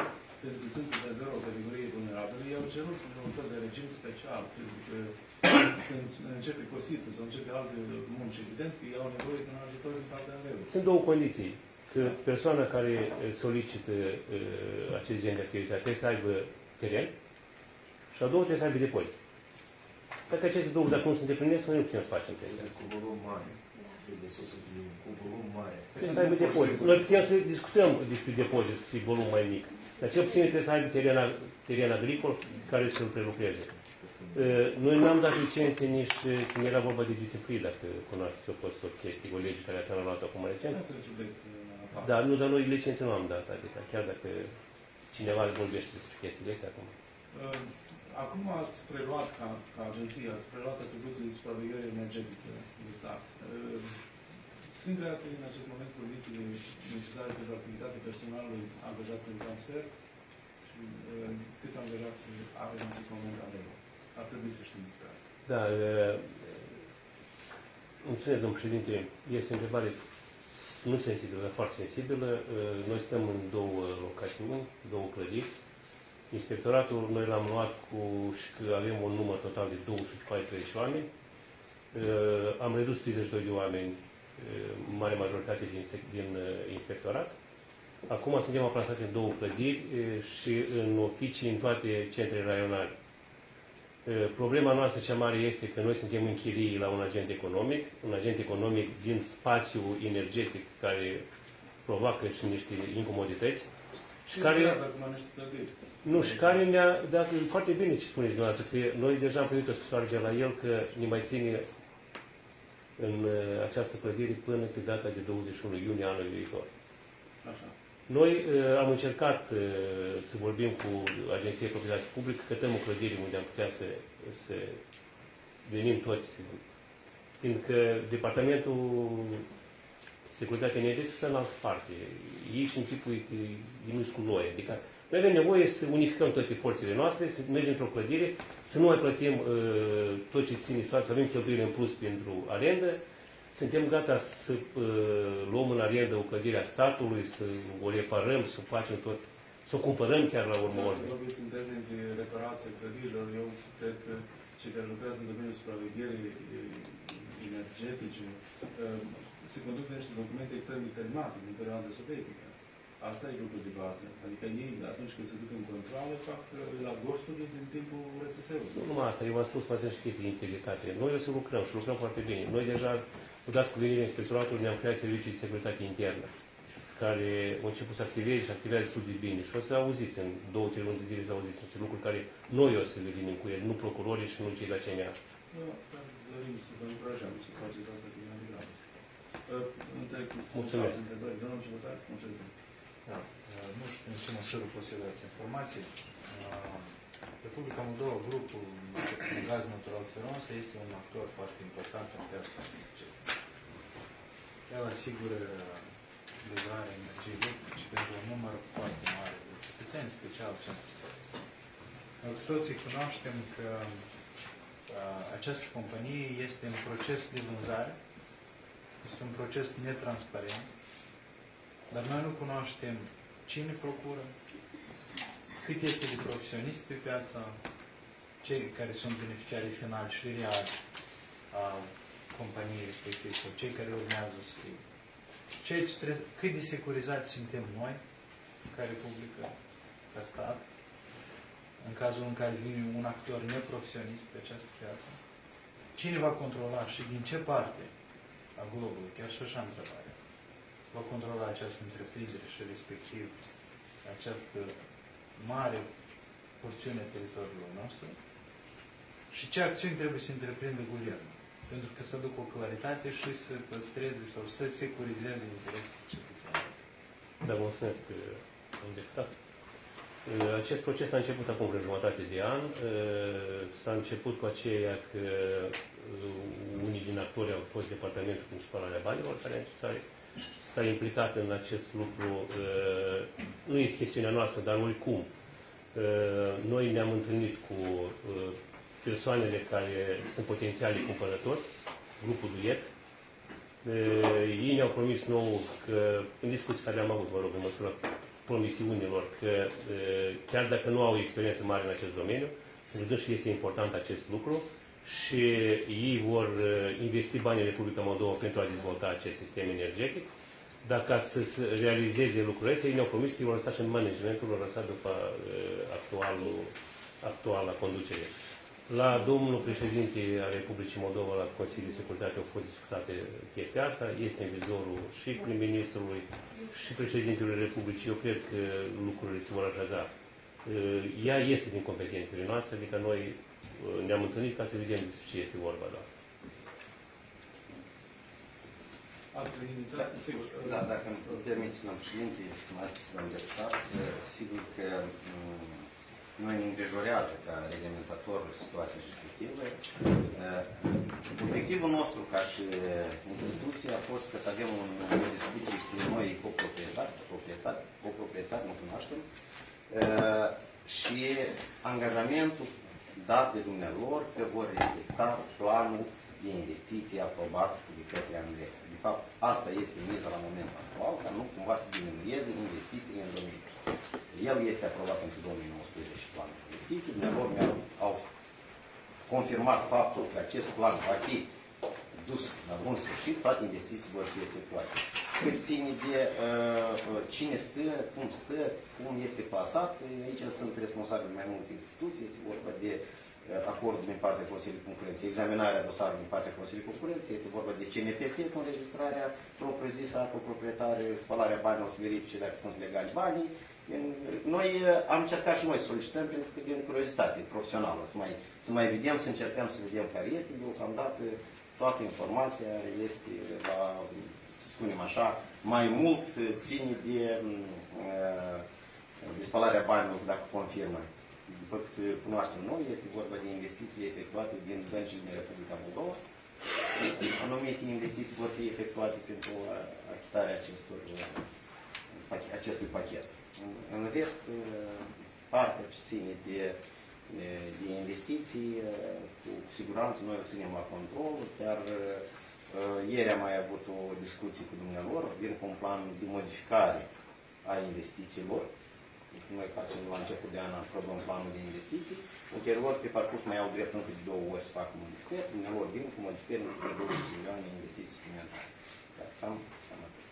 pentru că sunt într-adevăr o categorie vulnerabilă, i-au cerut un fel de regim special, pentru că când începe cositul sau începe alte munci, evident că iau nevoie de un ajutor din partea A N R E-ului. Sunt două condiții. Că persoana care solicită uh, acest gen de activitate trebuie să aibă teren și a doua trebuie să aibă depozit. Dacă aceste două, dacă nu se îndeplinesc, noi nu putem să facem chestia. Cu volum mare. Trebuie să se cu volum mare. Trebuie să aibă depozit. Noi putem să discutăm despre depozit și volum mai mic. Dar cel puțin trebuie să aibă teren, teren agricol care să-l prelucreze. Noi n-am dat licențe nici când era vorba de duty free, dacă cunoașteți, a fost o chestie, o lege care ați luat acum recent. Da, nu, dar noi licențe nu am dat, adică chiar dacă cineva vorbește despre chestiile astea acum. Acum ați preluat, ca, ca agenție, ați preluat atribuții de supraveghere energetică de stat. Sunt create în acest moment condițiile necesare pentru activitatea personalului angajat prin transfer și câți angajați are în acest moment A N R E-ul. Ar trebui să știm despre asta. Da, mulțumesc, domnul președinte. Este o întrebare nu sensibilă, dar foarte sensibilă. Noi stăm în două locațiuni, două clădiri. Inspectoratul noi l-am luat cu și că avem un număr total de două sute paisprezece oameni. Am redus treizeci și doi de oameni, mare majoritate din, din inspectorat. Acum suntem aplasați în două clădiri și în oficii în toate centrele raionale. Problema noastră cea mare este că noi suntem în chirii la un agent economic, un agent economic din spațiu energetic care provoacă și niște incomodități. Și care acum niște clădiri. Nu, și care ne-a dat foarte bine ce spuneți dumneavoastră, că noi deja am primit o scrisoare de la el că ne mai ține în această clădire până pe data de douăzeci și unu iunie anului viitor. Așa. Noi uh, am încercat uh, să vorbim cu Agenția de Proprietate Publică, cătăm o clădire unde am putea să, să venim toți. Fiindcă Departamentul Securitate Energetică stă în altă parte. Ei și închipui că ei nu-s cu noi. Adică noi avem nevoie să unificăm toate forțele noastre, să mergem într-o clădire, să nu mai plătim uh, tot ce ține să avem cheltuieli în plus pentru arendă. Suntem gata să uh, luăm în arendă o clădire a statului, să o reparăm, să o facem tot, să o cumpărăm chiar la urmă urmei. Să vorbiți în termeni de reparație clădirilor, eu cred că cei care lucrează în domeniul supravegherii energetice uh, se conduc niște documente extrem de terminate din perioada sovietică. Asta e lucru de bază. Adică ei, atunci când se duc în controlă, fac la gosturi din timpul R S S-ului. Nu numai asta, eu v-am spus, mai sunt și chestii de integritate. Noi o să lucrăm și lucrăm foarte bine. Noi deja, odată cu venirea inspectoratului, ne-am creat servicii de securitate internă, care au început să activeze și activează destul de bine. Și o să auziți în două, trei luni de zile, să auziți niște lucruri care noi o să le venim cu ele, nu procurorii și nu cei de la C N A. Da, dar dorim să vă încurajăm să faceți asta cu mai degrabă. Înțeleg că sunt alte întrebări. Domnul Ciubotar, mulțumesc. Da. Nu știu în ce măsură posedați informații. Republica Moldova, grupul Gaz Natural Feroasa, este un actor foarte important în piața energetică. El asigură livrarea energiei electrice pentru un număr foarte mare de cetățeni, special cetățeni. Noi cu toții cunoaștem că această companie este în proces de vânzare, este un proces netransparent, dar noi nu cunoaștem cine procură, cât este de profesionist pe piața, cei care sunt beneficiarii finali și reali a companiei respective sau cei care urmează să fie. Ceea ce trebuie, cât de securizați suntem noi, ca Republică, ca stat, în cazul în care vine un actor neprofesionist pe această piață, cine va controla și din ce parte a globului, chiar și așa întrebare, va controla această întreprindere și respectiv această mare porțiune a teritoriului nostru și ce acțiuni trebuie să întreprindă guvernul, pentru că să ducă o claritate și să păstreze sau să securizeze interesele cetățenilor. Da, mulțumesc, domnul deputat. Acest proces a început acum vreo jumătate de an. S-a început cu aceea că unii din actori au fost Departamentul pentru spălarea banilor, care s-a implicat în acest lucru. Nu este chestiunea noastră, dar oricum. Noi ne-am întâlnit cu persoanele care sunt potențiali cumpărători, grupul Duet. Ei ne-au promis nou că, în discuții care le-am avut, mă rog, în măsură promisiunilor că chiar dacă nu au experiență mare în acest domeniu, pentru dânsi este important acest lucru și ei vor investi bani în Republica Moldova pentru a dezvolta acest sistem energetic, dar ca să se realizeze lucrurile astea, ei ne-au promis că îi vor lăsa și în managementul, vor lăsa după actualul, actuala conducere. La domnul președinte al Republicii Moldova, la Consiliul de Securitate, au fost discutate chestia asta, este în vizorul și prim-ministrului și președintelui Republicii. Eu cred că lucrurile se vor așeza. Ea iese din competențele noastre, adică noi ne-am întâlnit ca să vedem despre ce este vorba. Da. Ați inițiat? Sigur. Da, dacă îmi permiteți, domnul președinte, estimați domnul deputați, sigur că noi ne îngrijorează ca reglementator situația respectivă. Obiectivul nostru ca și instituție a fost că să avem o discuție cu noi coproprietari, coproprietari, coproprietari, nu cunoaștem, și angajamentul dat de dumnealor că vor respecta planul de investiții aprobat de către Andrei. De fapt, asta este miza la momentul actual, ca nu cumva să diminueze investițiile în domeniu. El este aprobat pentru două mii nouăsprezece planul de investiții, dumnealor mi-au confirmat faptul că acest plan va fi dus la bun sfârșit, toate investiții vor fi efectuate. Cât ține de uh, cine stă, cum stă, cum este clasat, aici sunt responsabili mai multe instituții, este vorba de uh, acordul din partea Consiliului Concurenței, examinarea dosarului din partea Consiliului Concurenței, este vorba de C N P F cu înregistrarea propriu-zisă a coproprietare, spălarea banilor, să verifice dacă sunt legali banii. Noi am încercat și noi să solicităm pentru că din curiozitate profesională, să mai, să mai vedem, să încercăm să vedem care este, deocamdată toată informația este la, să spunem așa, mai mult ține de, de spălarea banilor, dacă confirmă. După cât cunoaștem noi, este vorba de investițiile efectuate din băncile din Republica Moldova. Anumite investiții vor fi efectuate pentru achitarea acestor, acestui pachet. În rest, partea ce ține de, de, de investiții, cu siguranță noi o ținem la control, chiar ieri am mai avut o discuție cu dumnealor, vin cu un plan de modificare a investițiilor. Noi facem la început de an, aprobăm planul de investiții, ulterior pe parcurs mai au drept încă de două ori să facă modificări, dumnealor vin cu modificări de douăzeci de milioane de investiții suplimentare. Cam, cam atât.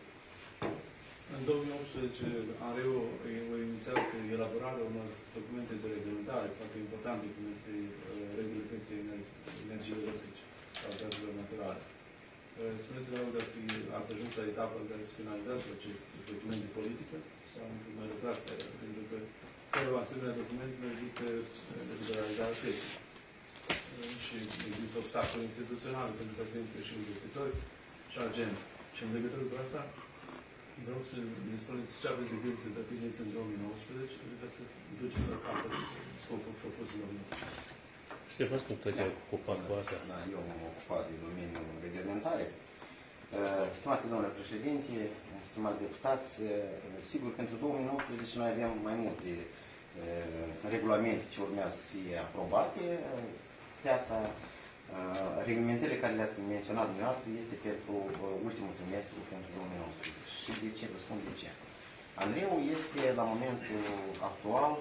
În două mii optsprezece, ANRE-ul a inițiat elaborarea unor documente de reglementare foarte importante, cum este regulile pieței energiei electrice sau gazelor naturale. Spuneți-vă, dacă ați ajuns la etapa în care să finalizați acest document de politică sau mai lucrați pe el, pentru că fără o asemenea document nu există liberalizarea pieței. Și există obstacole instituționale pentru ca să intre și investitori și agenți. Și în legătură cu asta, vreau să ne spuneți ce aveți de gând să îndepliniți în două mii nouăsprezece, pentru ca să duceți la capăt scopul propozițiilor noastre. Ștefan, cum tot te-ai ocupat cu asta? Da, eu m-am ocupat de domeniul reglementare. Stimate domnule președinte, stimați deputați, sigur, pentru două mii nouăsprezece noi aveam mai multe regulamente ce urmează să fie aprobate. Piața, reglementările care le-ați menționat dumneavoastră este pentru ultimul trimestru pentru două mii nouăsprezece. Și de ce? Vă spun de ce. Andreu este, la momentul actual,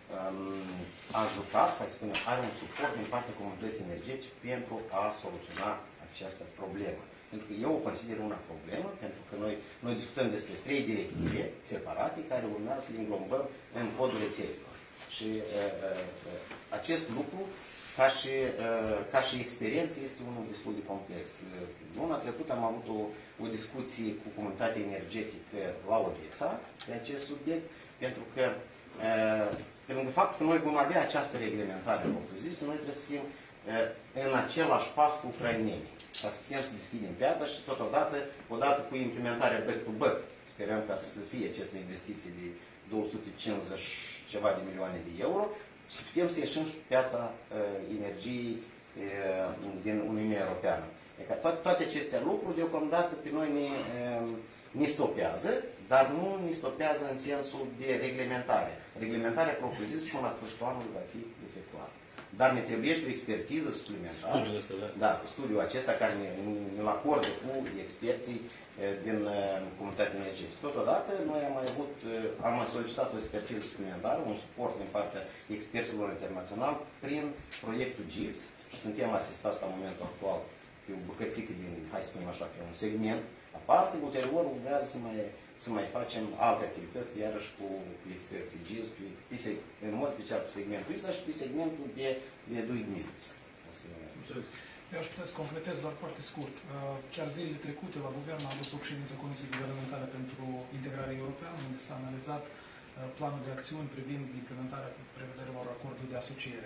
a jucat, hai să spunem, are un suport din partea comunității energetice pentru a soluționa această problemă. Pentru că eu o consider una problemă, pentru că noi, noi discutăm despre trei directive separate care urmează să le înglobăm în codul rețelelor. Și uh, uh, acest lucru, ca și, uh, ca și experiență, este unul destul de complex. Luna trecută am avut o, o discuție cu comunitatea energetică la Odessa pe acest subiect, pentru că uh, pe lângă faptul că noi vom avea această reglementare propriu-zisă, noi trebuie să fim uh, în același pas cu ucrainenii, ca să putem să deschidem piața și totodată, odată cu implementarea back-to-back, sperăm ca să fie aceste investiții de două sute cincizeci ceva de milioane de euro, să putem să ieșim și pe piața uh, energiei uh, din Uniunea Europeană. Adică toate, toate aceste lucruri, deocamdată, pe noi ne, uh, ne stopează, dar nu ne stopează în sensul de reglementare. Reglementarea propriu-zisă până la sfârșitul anului va fi efectuată. dar ne trebuie o expertiză suplimentară. Studiul ăsta, da. Da, studiul acesta care ne, ne acordă cu experții din comunitatea energetică. Totodată, noi am mai avut, am solicitat o expertiză suplimentară, un suport din partea experților internaționali prin proiectul G I S și suntem asistați la momentul actual pe o bucățică din, hai să spunem așa, pe un segment aparte. Ulterior, urmează să mai, să mai facem alte activități, iarăși cu, cu experții G I S, pe, pe, în mod special pe segmentul ăsta și pe segmentul de, de doing business. Eu aș putea să completez doar foarte scurt. Chiar zilele trecute la guvern am avut o ședință Comisiei Guvernamentale pentru Integrare Europeană, unde s-a analizat planul de acțiuni privind implementarea prevederilor acordului de asociere.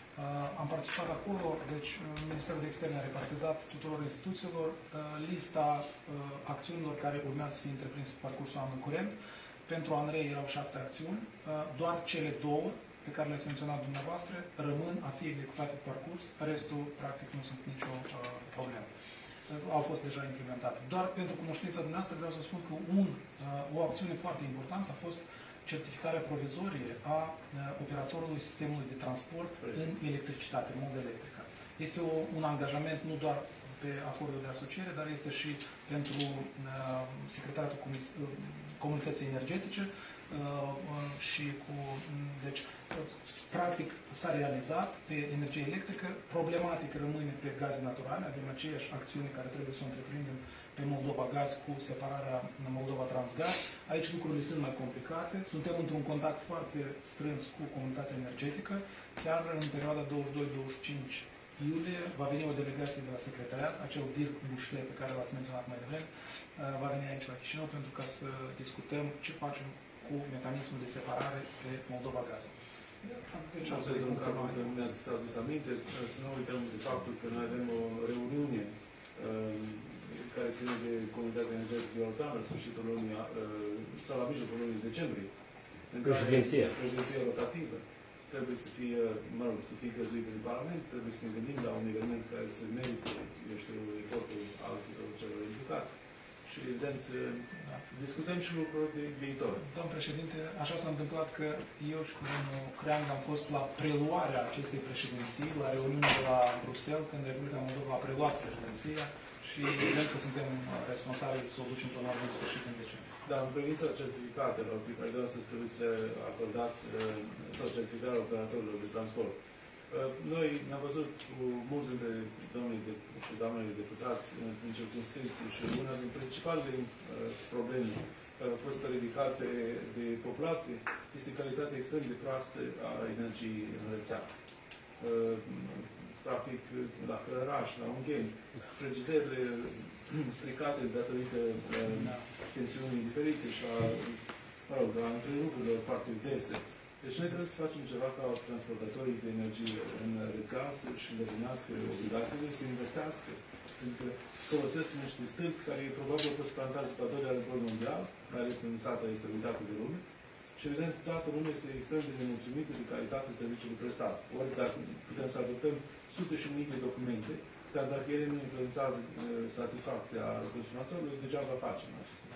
Am participat acolo, deci Ministerul de Externe a repartizat tuturor instituțiilor lista acțiunilor care urmează să fie întreprinse pe parcursul anului curent. Pentru ANRE erau șapte acțiuni, doar cele două pe care le-ați menționat dumneavoastră rămân a fi executate pe parcurs, restul practic nu sunt nicio uh, problemă. Uh, au fost deja implementate. Doar pentru cunoștința dumneavoastră vreau să spun că un, uh, o acțiune foarte importantă a fost certificarea provizorie a uh, operatorului sistemului de transport în electricitate, în mod electrică. Este o, un angajament nu doar pe acordul de asociere, dar este și pentru uh, Secretariatul Comis uh, Comunității Energetice, Uh, uh, și cu, deci, uh, practic s-a realizat pe energie electrică, problematic rămâne pe gaze naturale, avem aceeași acțiune care trebuie să o întreprindem pe Moldova Gaz cu separarea Moldova Transgaz. Aici lucrurile sunt mai complicate, suntem într-un contact foarte strâns cu comunitatea energetică, chiar în perioada douăzeci și doi douăzeci și cinci iulie va veni o delegație de la secretariat, acel Dirk Bușle pe care l-ați menționat mai devreme, uh, va veni aici la Chișinău pentru ca să discutăm ce facem cu mecanismul de separare pe Moldova Gaz. Deci, asta este un cazul că mi-ați adus aminte, să nu uităm de faptul că noi avem o reuniune uh, care ține de Comunitatea Energetică Europeană, la sfârșitul lunii, uh, sau la mijlocul lunii decembrie. Președinția. Președinția rotativă trebuie să fie, mă rog, să fie găzuită de Parlament, trebuie să ne gândim la un eveniment care să merite, eu știu, efortul altor celor implicați. Și, evident, da, discutăm și lucruri de viitor. Domnul președinte, așa s-a întâmplat că eu și cu domnul Creang am fost la preluarea acestei președinții, la reuniunea de la Bruxelles, când Republica Moldova a preluat președinția și evident că suntem responsabili să o ducem până la bun sfârșit în decembrie. Dar în privința certificatelor pe care dumneavoastră trebuie să le acordați, sau certificarea operatorilor de transport, noi ne-am văzut cu mulți dintre domnii de, și doamnele deputați în circunscripții și una din principalele uh, probleme care au fost ridicate de populație este calitatea extrem de proastă a energiei în rețea. Uh, practic, la Călăraș, la Ungheni, frigiderele stricate datorită uh, tensiunii diferite și a, mă rog, a întrerupurilor foarte dese. Deci noi trebuie să facem ceva ca transportatorii de energie în rețea să-și îndeplinească obligațiile, să investească. Pentru că folosesc niște stâlpi care probabil au fost plantați după al doilea război mondial, mai ales în sata este uitată de lume. Și evident, toată lumea este extrem de nemulțumită de calitatea serviciului prestat. Ori dacă putem să adoptăm sute și mii de documente, dar dacă ele nu influențează satisfacția consumatorului, degeaba facem acest lucru.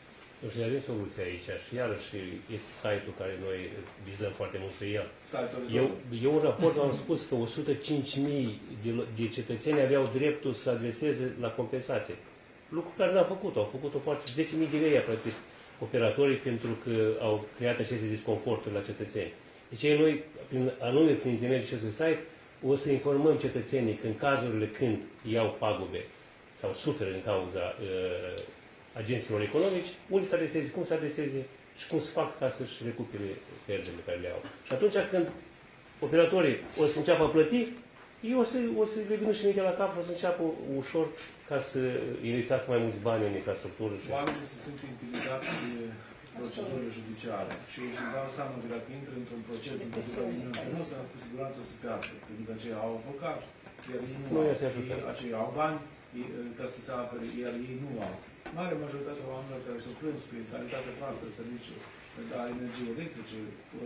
Nu știu, avem soluția aici și iarăși este site-ul care noi vizăm foarte mult pe el. Eu, eu în raport am spus că o sută cinci mii de, de cetățeni aveau dreptul să adreseze la compensație. Lucru care n-a făcut-o. Au făcut-o foarte zece mii de lei practic operatorii pentru că au creat aceste disconforturi la cetățeni. Deci noi, prin, anume prin intermediul acestui site, o să informăm cetățenii că în cazurile când iau pagube sau suferă din cauza uh, agenților economici, unde să adreseze, cum să adreseze și cum să fac ca să-și recupere pierderile care le au. Și atunci când operatorii o să înceapă a plăti, ei o să, o să le vină și minte la cap, o să înceapă ușor ca să investească mai mulți bani în infrastructură. Și... Oamenii se simt intimidați de procedurile judiciare și își dau seama că dacă intră într-un proces în care nu o să, cu siguranță o să piardă, pentru că aceia au avocați, iar ei nu au, aceia au bani ca să se apere, iar ei nu au. Mare majoritatea oamenilor care s-au plâns pe calitatea proastă a serviciului a energiei electrice,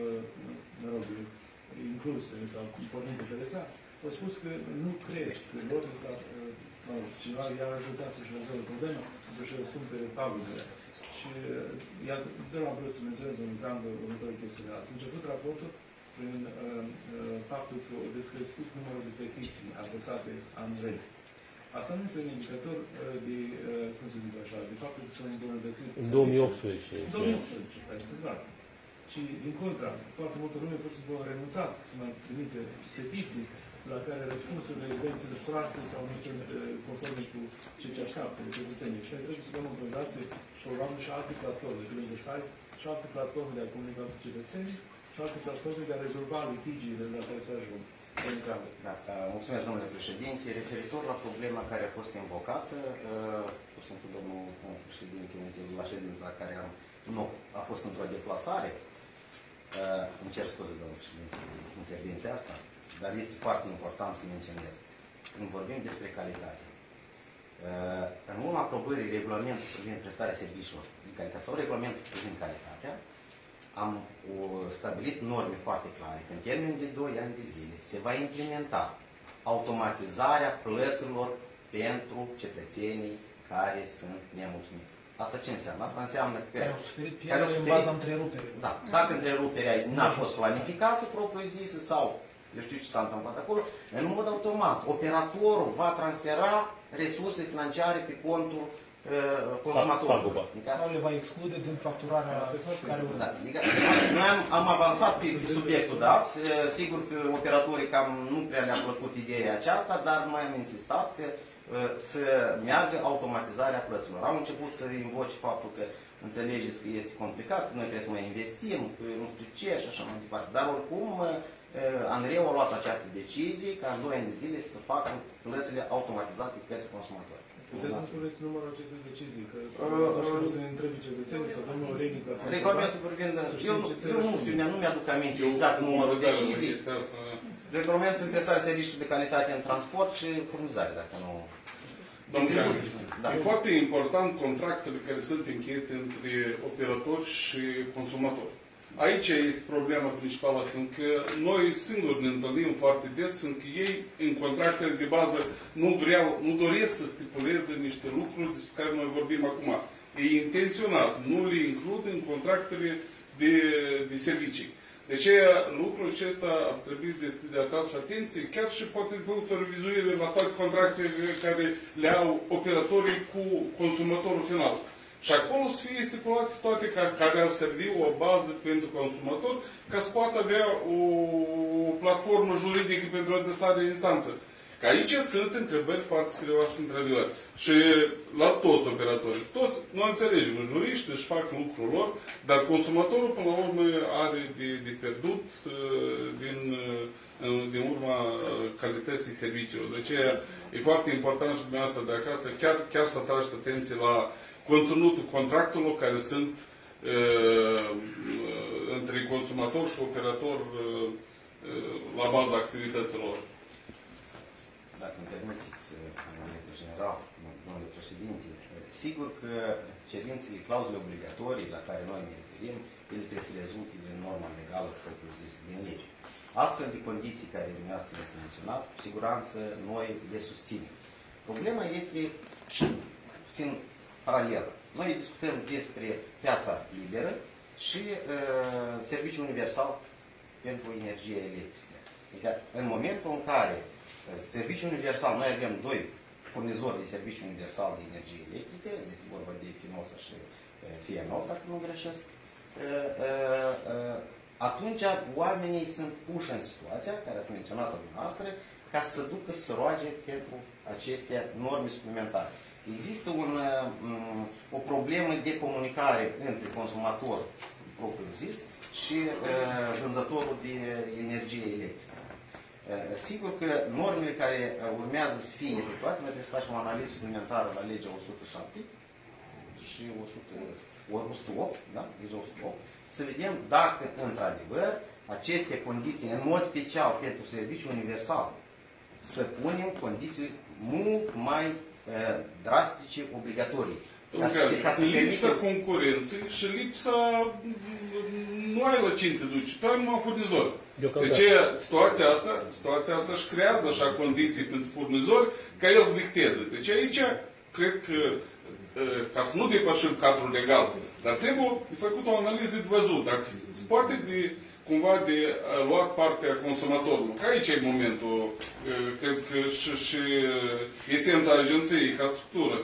mă rog, incluse sau pornite pe rețea, au spus că nu cred că lor sau mă rog, cineva i-ar ajuta să-și rezolve problema, să-și răscumpere pagubele. Și iar de la am vrut să menționez un plan de următoare chestiune. Ați început raportul prin uh, uh, faptul că a descrescut numărul de petiții adresate anul. Asta nu este un indicator uh, de, uh, cum să zic așa, de faptul că s-au îmbunătățit în două mii optsprezece. În două mii optsprezece, care este clar. Ci, din contra, foarte multă lume pur și simplu a renunțat să mai trimite petiții la care răspunsurile, evidențele proaste sau nu sunt uh, conforme cu ceea ce așteaptă de cetățenii. Și noi trebuie să luăm în considerație programul și alte platforme, de lângă site, și alte platforme de a comunica cu cetățenii, și alte platforme de a rezolva litigiile la care se ajung. Da, mulțumesc, domnule președinte. Referitor la problema care a fost invocată, pur și simplu, domnul președinte, la ședința la care am, nu a fost într-o deplasare, îmi cer scuze, domnul președinte, intervenția asta, dar este foarte important să menționez. Când vorbim despre calitate, în urma aprobării regulamentului privind prestarea serviciilor de calitate sau regulamentul privind calitatea, am stabilit norme foarte clare că în termen de doi ani de zile se va implementa automatizarea plăților pentru cetățenii care sunt nemulțumiți. Asta ce înseamnă? Asta înseamnă că... Care au suferit pierdere în baza întreruperii. Da. Dacă întreruperea n-a fost planificată propriu-zisă sau eu știu ce s-a întâmplat acolo, în mod automat, operatorul va transfera resursele financiare pe contul consumatorul. Sau le va exclude din facturarea care urmează. Da. Adică, noi am, am avansat pe, pe subiectul dat. Sigur că operatorii cam nu prea le-a plăcut ideea aceasta, dar noi am insistat că să meargă automatizarea plăților. Au început să invoce faptul că înțelegeți că este complicat, că noi trebuie să mai investim, că nu știu ce și așa mai departe. Dar oricum, ANRE-ul a luat această decizie ca în doi ani de zile să facă plățile automatizate către consumatori. Puteți să spuneți numărul acestei decizii? Că nu se ne întrebi cetățenii sau domnul Reghi ca regulamentul privind... Eu, eu nu știu, nu mi-aduc aminte exact numărul decizii. Regulamentul de prestare serviciilor de calitate în transport și furnizare, dacă nu... Da. E foarte important contractele care sunt încheiate între operatori și consumatori. Aici este problema principală, fiindcă noi singuri ne întâlnim foarte des, fiindcă ei, în contractele de bază, nu vreau, nu doresc să stipuleze niște lucruri despre care noi vorbim acum. Ei intenționat nu le includ în contractele de, de servicii. De aceea, lucrul acesta ar trebui de, de atras atenție, chiar și poate făcut o revizuire la toate contractele care le au operatorii cu consumatorul final. Și acolo să fie stipulate toate care, care ar servi o bază pentru consumator ca să poată avea o, o platformă juridică pentru adresare de instanță. Că aici sunt întrebări foarte serioase, într-adevăr. Și la toți operatorii. Toți, noi înțelegem, juriștii își fac lucrul lor, dar consumatorul, până la urmă, are de, de pierdut din, din urma calității serviciilor. De aceea e foarte important și dumneavoastră de acasă, chiar, chiar să atrageți atenție la conținutul contractelor care sunt uh, între consumator și operator uh, la baza activităților. Dacă îmi permiteți, în general, domnule președinte, sigur că cerințele, clauzele obligatorii la care noi ne referim, ele trebuie să rezulte din norma legală, propriu-zis, din lege. Astfel de condiții care dumneavoastră le-ați menționat, cu siguranță noi le susținem. Problema este puțin paralel. Noi discutăm despre piața liberă și uh, serviciul universal pentru energie electrică. Adică, în momentul în care uh, serviciul universal, noi avem doi furnizori de serviciu universal de energie electrică, este vorba de Finosa și uh, Fienol, dacă nu greșesc, uh, uh, uh, atunci oamenii sunt puși în situația, care ați menționat-o dumneavoastră, ca să ducă să roage pentru aceste norme suplimentare. Există un, o problemă de comunicare între consumator, propriu-zis, și uh, vânzătorul de energie electrică. Uh, sigur că normele care urmează să fie efectuate, noi trebuie să facem o analiză suplimentară la legea o sută șapte și o sută opt, da? Legea o sută opt, să vedem dacă, într-adevăr, aceste condiții, în mod special pentru serviciu universal, să punem condiții mult mai drastice, obligatorii. Lipsa concurenței și lipsa nu ai la cine te duci, tu ai numai furnizor. Deci situația asta, situația asta își creează așa condiții pentru furnizori ca el să dicteze. Deci aici, cred că, ca să nu depășim cadrul legal, dar trebuie de făcut o analiză de văzut. Dacă se poate de cumva de uh, luat partea consumatorului. Că aici e momentul, uh, cred că și, și esența agenției ca structură.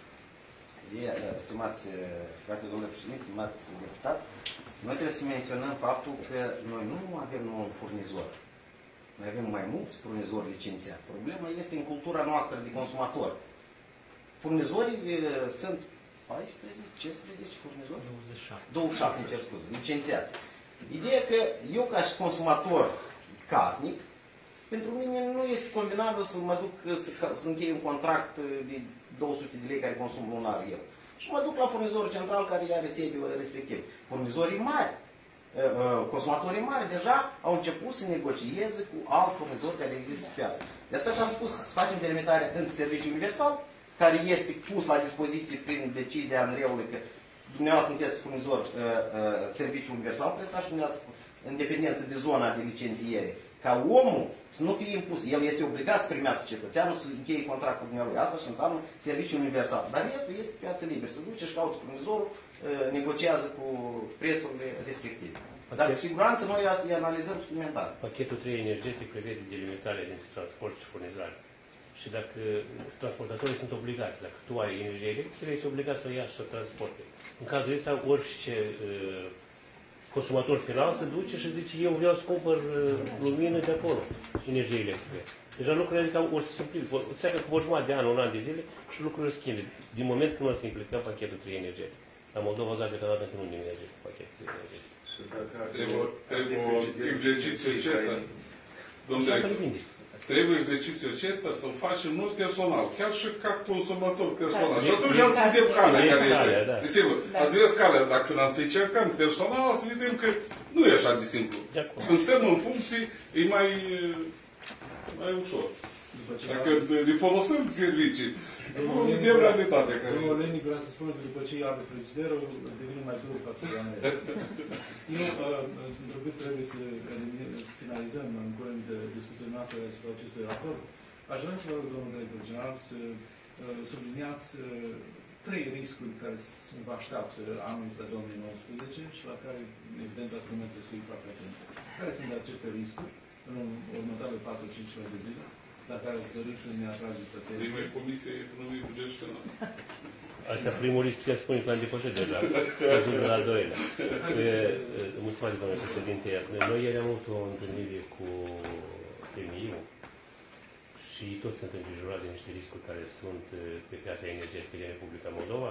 E, stimați, stimate domnule președinte, stimați deputați, noi trebuie să menționăm faptul că noi nu avem un furnizor. Noi avem mai mulți furnizori licențiați. Problema este în cultura noastră de consumator. Furnizorii sunt paisprezece, cincisprezece furnizori? douăzeci și șapte. douăzeci și șapte, îmi cer scuze, licențiați. Ideea că eu ca și consumator casnic, pentru mine nu este combinabil să mă duc să, să închei un contract de două sute de lei care consum lunar eu. Și mă duc la furnizorul central care are sediul respectiv. Furnizorii mari, consumatorii mari deja au început să negocieze cu alți furnizori care există pe piață. De atât am spus să facem delimitarea între serviciu universal, care este pus la dispoziție prin decizia ANRE-ului că dumneavoastră sunteți furnizor uh, uh, serviciu universal, prestat și dumneavoastră în dependență de zona de licențiere. Ca omul să nu fie impus. El este obligat să primească cetățeanul să încheie contractul cu dumneavoastră. Asta și înseamnă serviciu universal. Dar restul este piață liberă. Se duce și caută furnizorul, uh, negociază cu prețurile respective. Pachet. Dar cu siguranță noi să analizăm suplimentar. Pachetul trei energetic prevede delimitarea dintre transport și furnizare. Și dacă transportatorii sunt obligați, dacă tu ai energie electrică, ești obligat să o ia și să o transporte. În cazul ăsta, orice uh, consumator final se duce și zice, eu vreau să cumpăr uh, lumină de acolo și energie electrică. Deja lucrurile adică o să simplifice. O să treacă cu o jumătate de an, un an de zile și lucrurile schimbe. Din moment când o să implicăm pachetul trei energetic. La Moldova Gaz deocamdată încă nu merge cu pachetul trei energetic. Trebuie, trebuie exercițiul acesta. Domnule, trebuie exercițiul acesta să-l facem nu personal, chiar și ca consumator personal. Și atunci am să vedem calea care este. Desigur, ați vedeți calea, dacă când am să încercăm personal, să vedem că nu e așa de simplu. Când stăm în funcții, e mai, mai ușor. Dacă ne folosim servicii, nu vedem realitatea care este. Domnul Lenic vrea să spună că după ce ia pe frigiderul, devine mai dur față de America. Eu, întrucât trebuie să finalizăm în curând discuția noastră asupra acestui raport, aș vrea să vă rog, domnul director general, să subliniați trei riscuri care vă așteaptă anul ăsta două mii nouăsprezece și la care, evident, ați trebuie să fie foarte atent. Care sunt aceste riscuri în următoarele patru cinci luni de zile, la care ați dori să ne atrageți atenție? Prima e Comisia Economiei, Buget și Finanțe. Asta primul risc putea spune că l-am depășit deja. Ajung la al doilea. Mulțumesc, domnule președinte. Noi ieri am avut o întâlnire cu F M I-ul și toți sunt îngrijorați de niște riscuri care sunt pe piața energetică din Republica Moldova.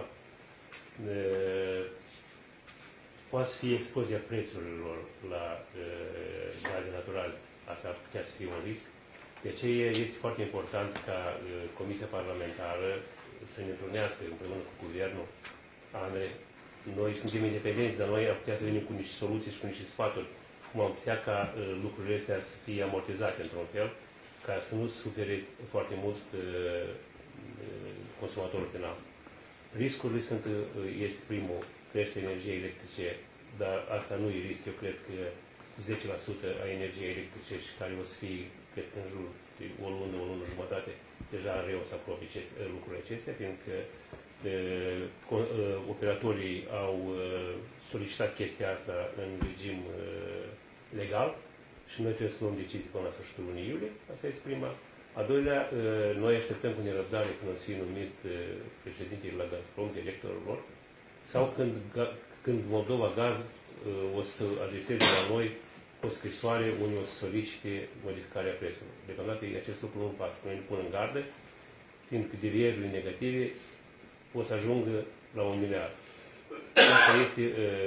Poate fi explozia prețurilor la gaze naturale. Asta ar putea să fie un risc. De aceea este foarte important ca Comisia Parlamentară să ne întrunească împreună cu Guvernul. Andre, noi suntem independenți, dar noi am putea să venim cu niște soluții și cu niște sfaturi, cum am putea ca uh, lucrurile astea să fie amortizate într-un fel, ca să nu sufere foarte mult uh, consumatorul final. Riscurile sunt, uh, este primul, crește energie electrice, dar asta nu e risc, eu cred că zece la sută a energiei electrice și care o să fie, cred că în jur de o lună, o lună jumătate, deja rău să apropie lucrurile acestea, fiindcă uh, operatorii au uh, solicitat chestia asta în regim uh, legal și noi trebuie să luăm decizii până la sfârșitul lunii iulie. Asta este prima. A doilea, uh, noi așteptăm cu nerăbdare când o să fie numit uh, președintele la Gazprom, directorul lor, sau când, când Moldova Gaz uh, o să adreseze la noi o scrisoare unde o să solicite modificarea prețului. Deocamdată acest lucru nu fac. Noi ne pun în gardă, fiindcă devierile negative o să ajungă la un miliard. Asta este,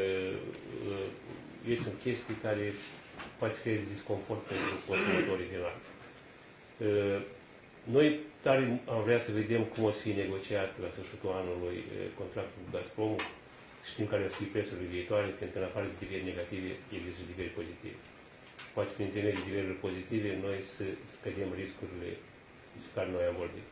este o chestie care poate să creeze disconfort pentru consumatorii finali. Noi tare am vrea să vedem cum o să fie negociat la sfârșitul anului contractul cu Gazprom. Știm care o să fie prețurile viitoare, pentru că în afară de devieri negative există devieri pozitive. Poate prin intermediul devieri pozitive noi să scădem riscurile despre care noi am vorbit.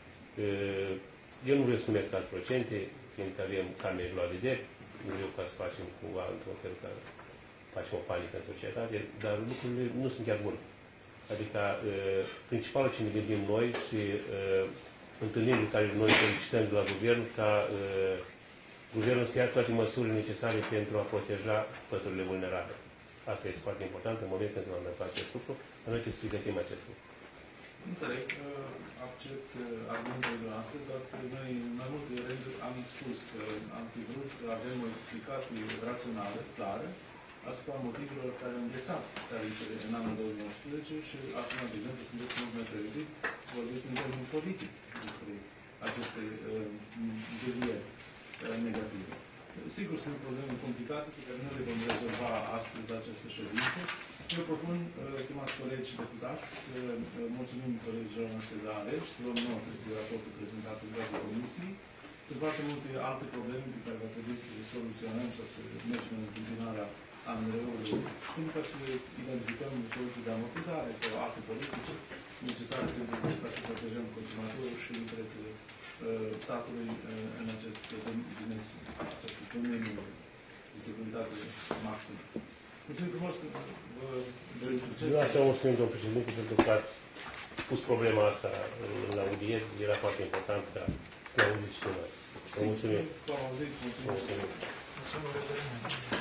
Eu nu vreau să numesc alți procente, fiindcă avem camere la vedere, nu vreau ca să facem cumva într-un fel ca facem o panică în societate, dar lucrurile nu sunt chiar bune. Adică principalul ce ne gândim noi și întâlnirile care noi solicităm de la guvern ca guvernul să ia toate măsurile necesare pentru a proteja păturile vulnerabile. Asta este foarte important în momentul când am face acest lucru, noi trebuie să pregătim acest lucru. Înțeleg, accept argumentele noastre, dar noi în mai multe rânduri am spus că am fi vrut să avem o explicație rațională, clară, asupra motivelor care au înghețat tarifele în anul două mii unsprezece și acum, de exemplu, sunteți mult mai pregătit să vorbiți în termeni politic despre aceste devieri negative. Sigur, sunt probleme complicate pe care nu le vom rezolva astăzi la această ședință. Eu propun, stimați colegi deputați, să mulțumim colegilor noștri de alegi, să luăm notă de raportul prezentat în cadrul comisiei. Sunt foarte multe alte probleme pe care va trebui să le soluționăm sau să mergem în întâmpinarea A N R-ului, pentru ca să identificăm soluții de amortizare sau alte politice necesare pentru ca să protejăm consumatorul și interesele statului în acest dimensiune, acest domeniu de securitate maximă. Mulțumim frumos că vă dorim succes. Eu asta o mulțumim, domnul președinte, pentru că ați pus problema asta în audieri, era foarte important ca să ne auziți și noi. Vă mulțumim. Vă auzit, mulțumim. Mulțumim. Mulțumim.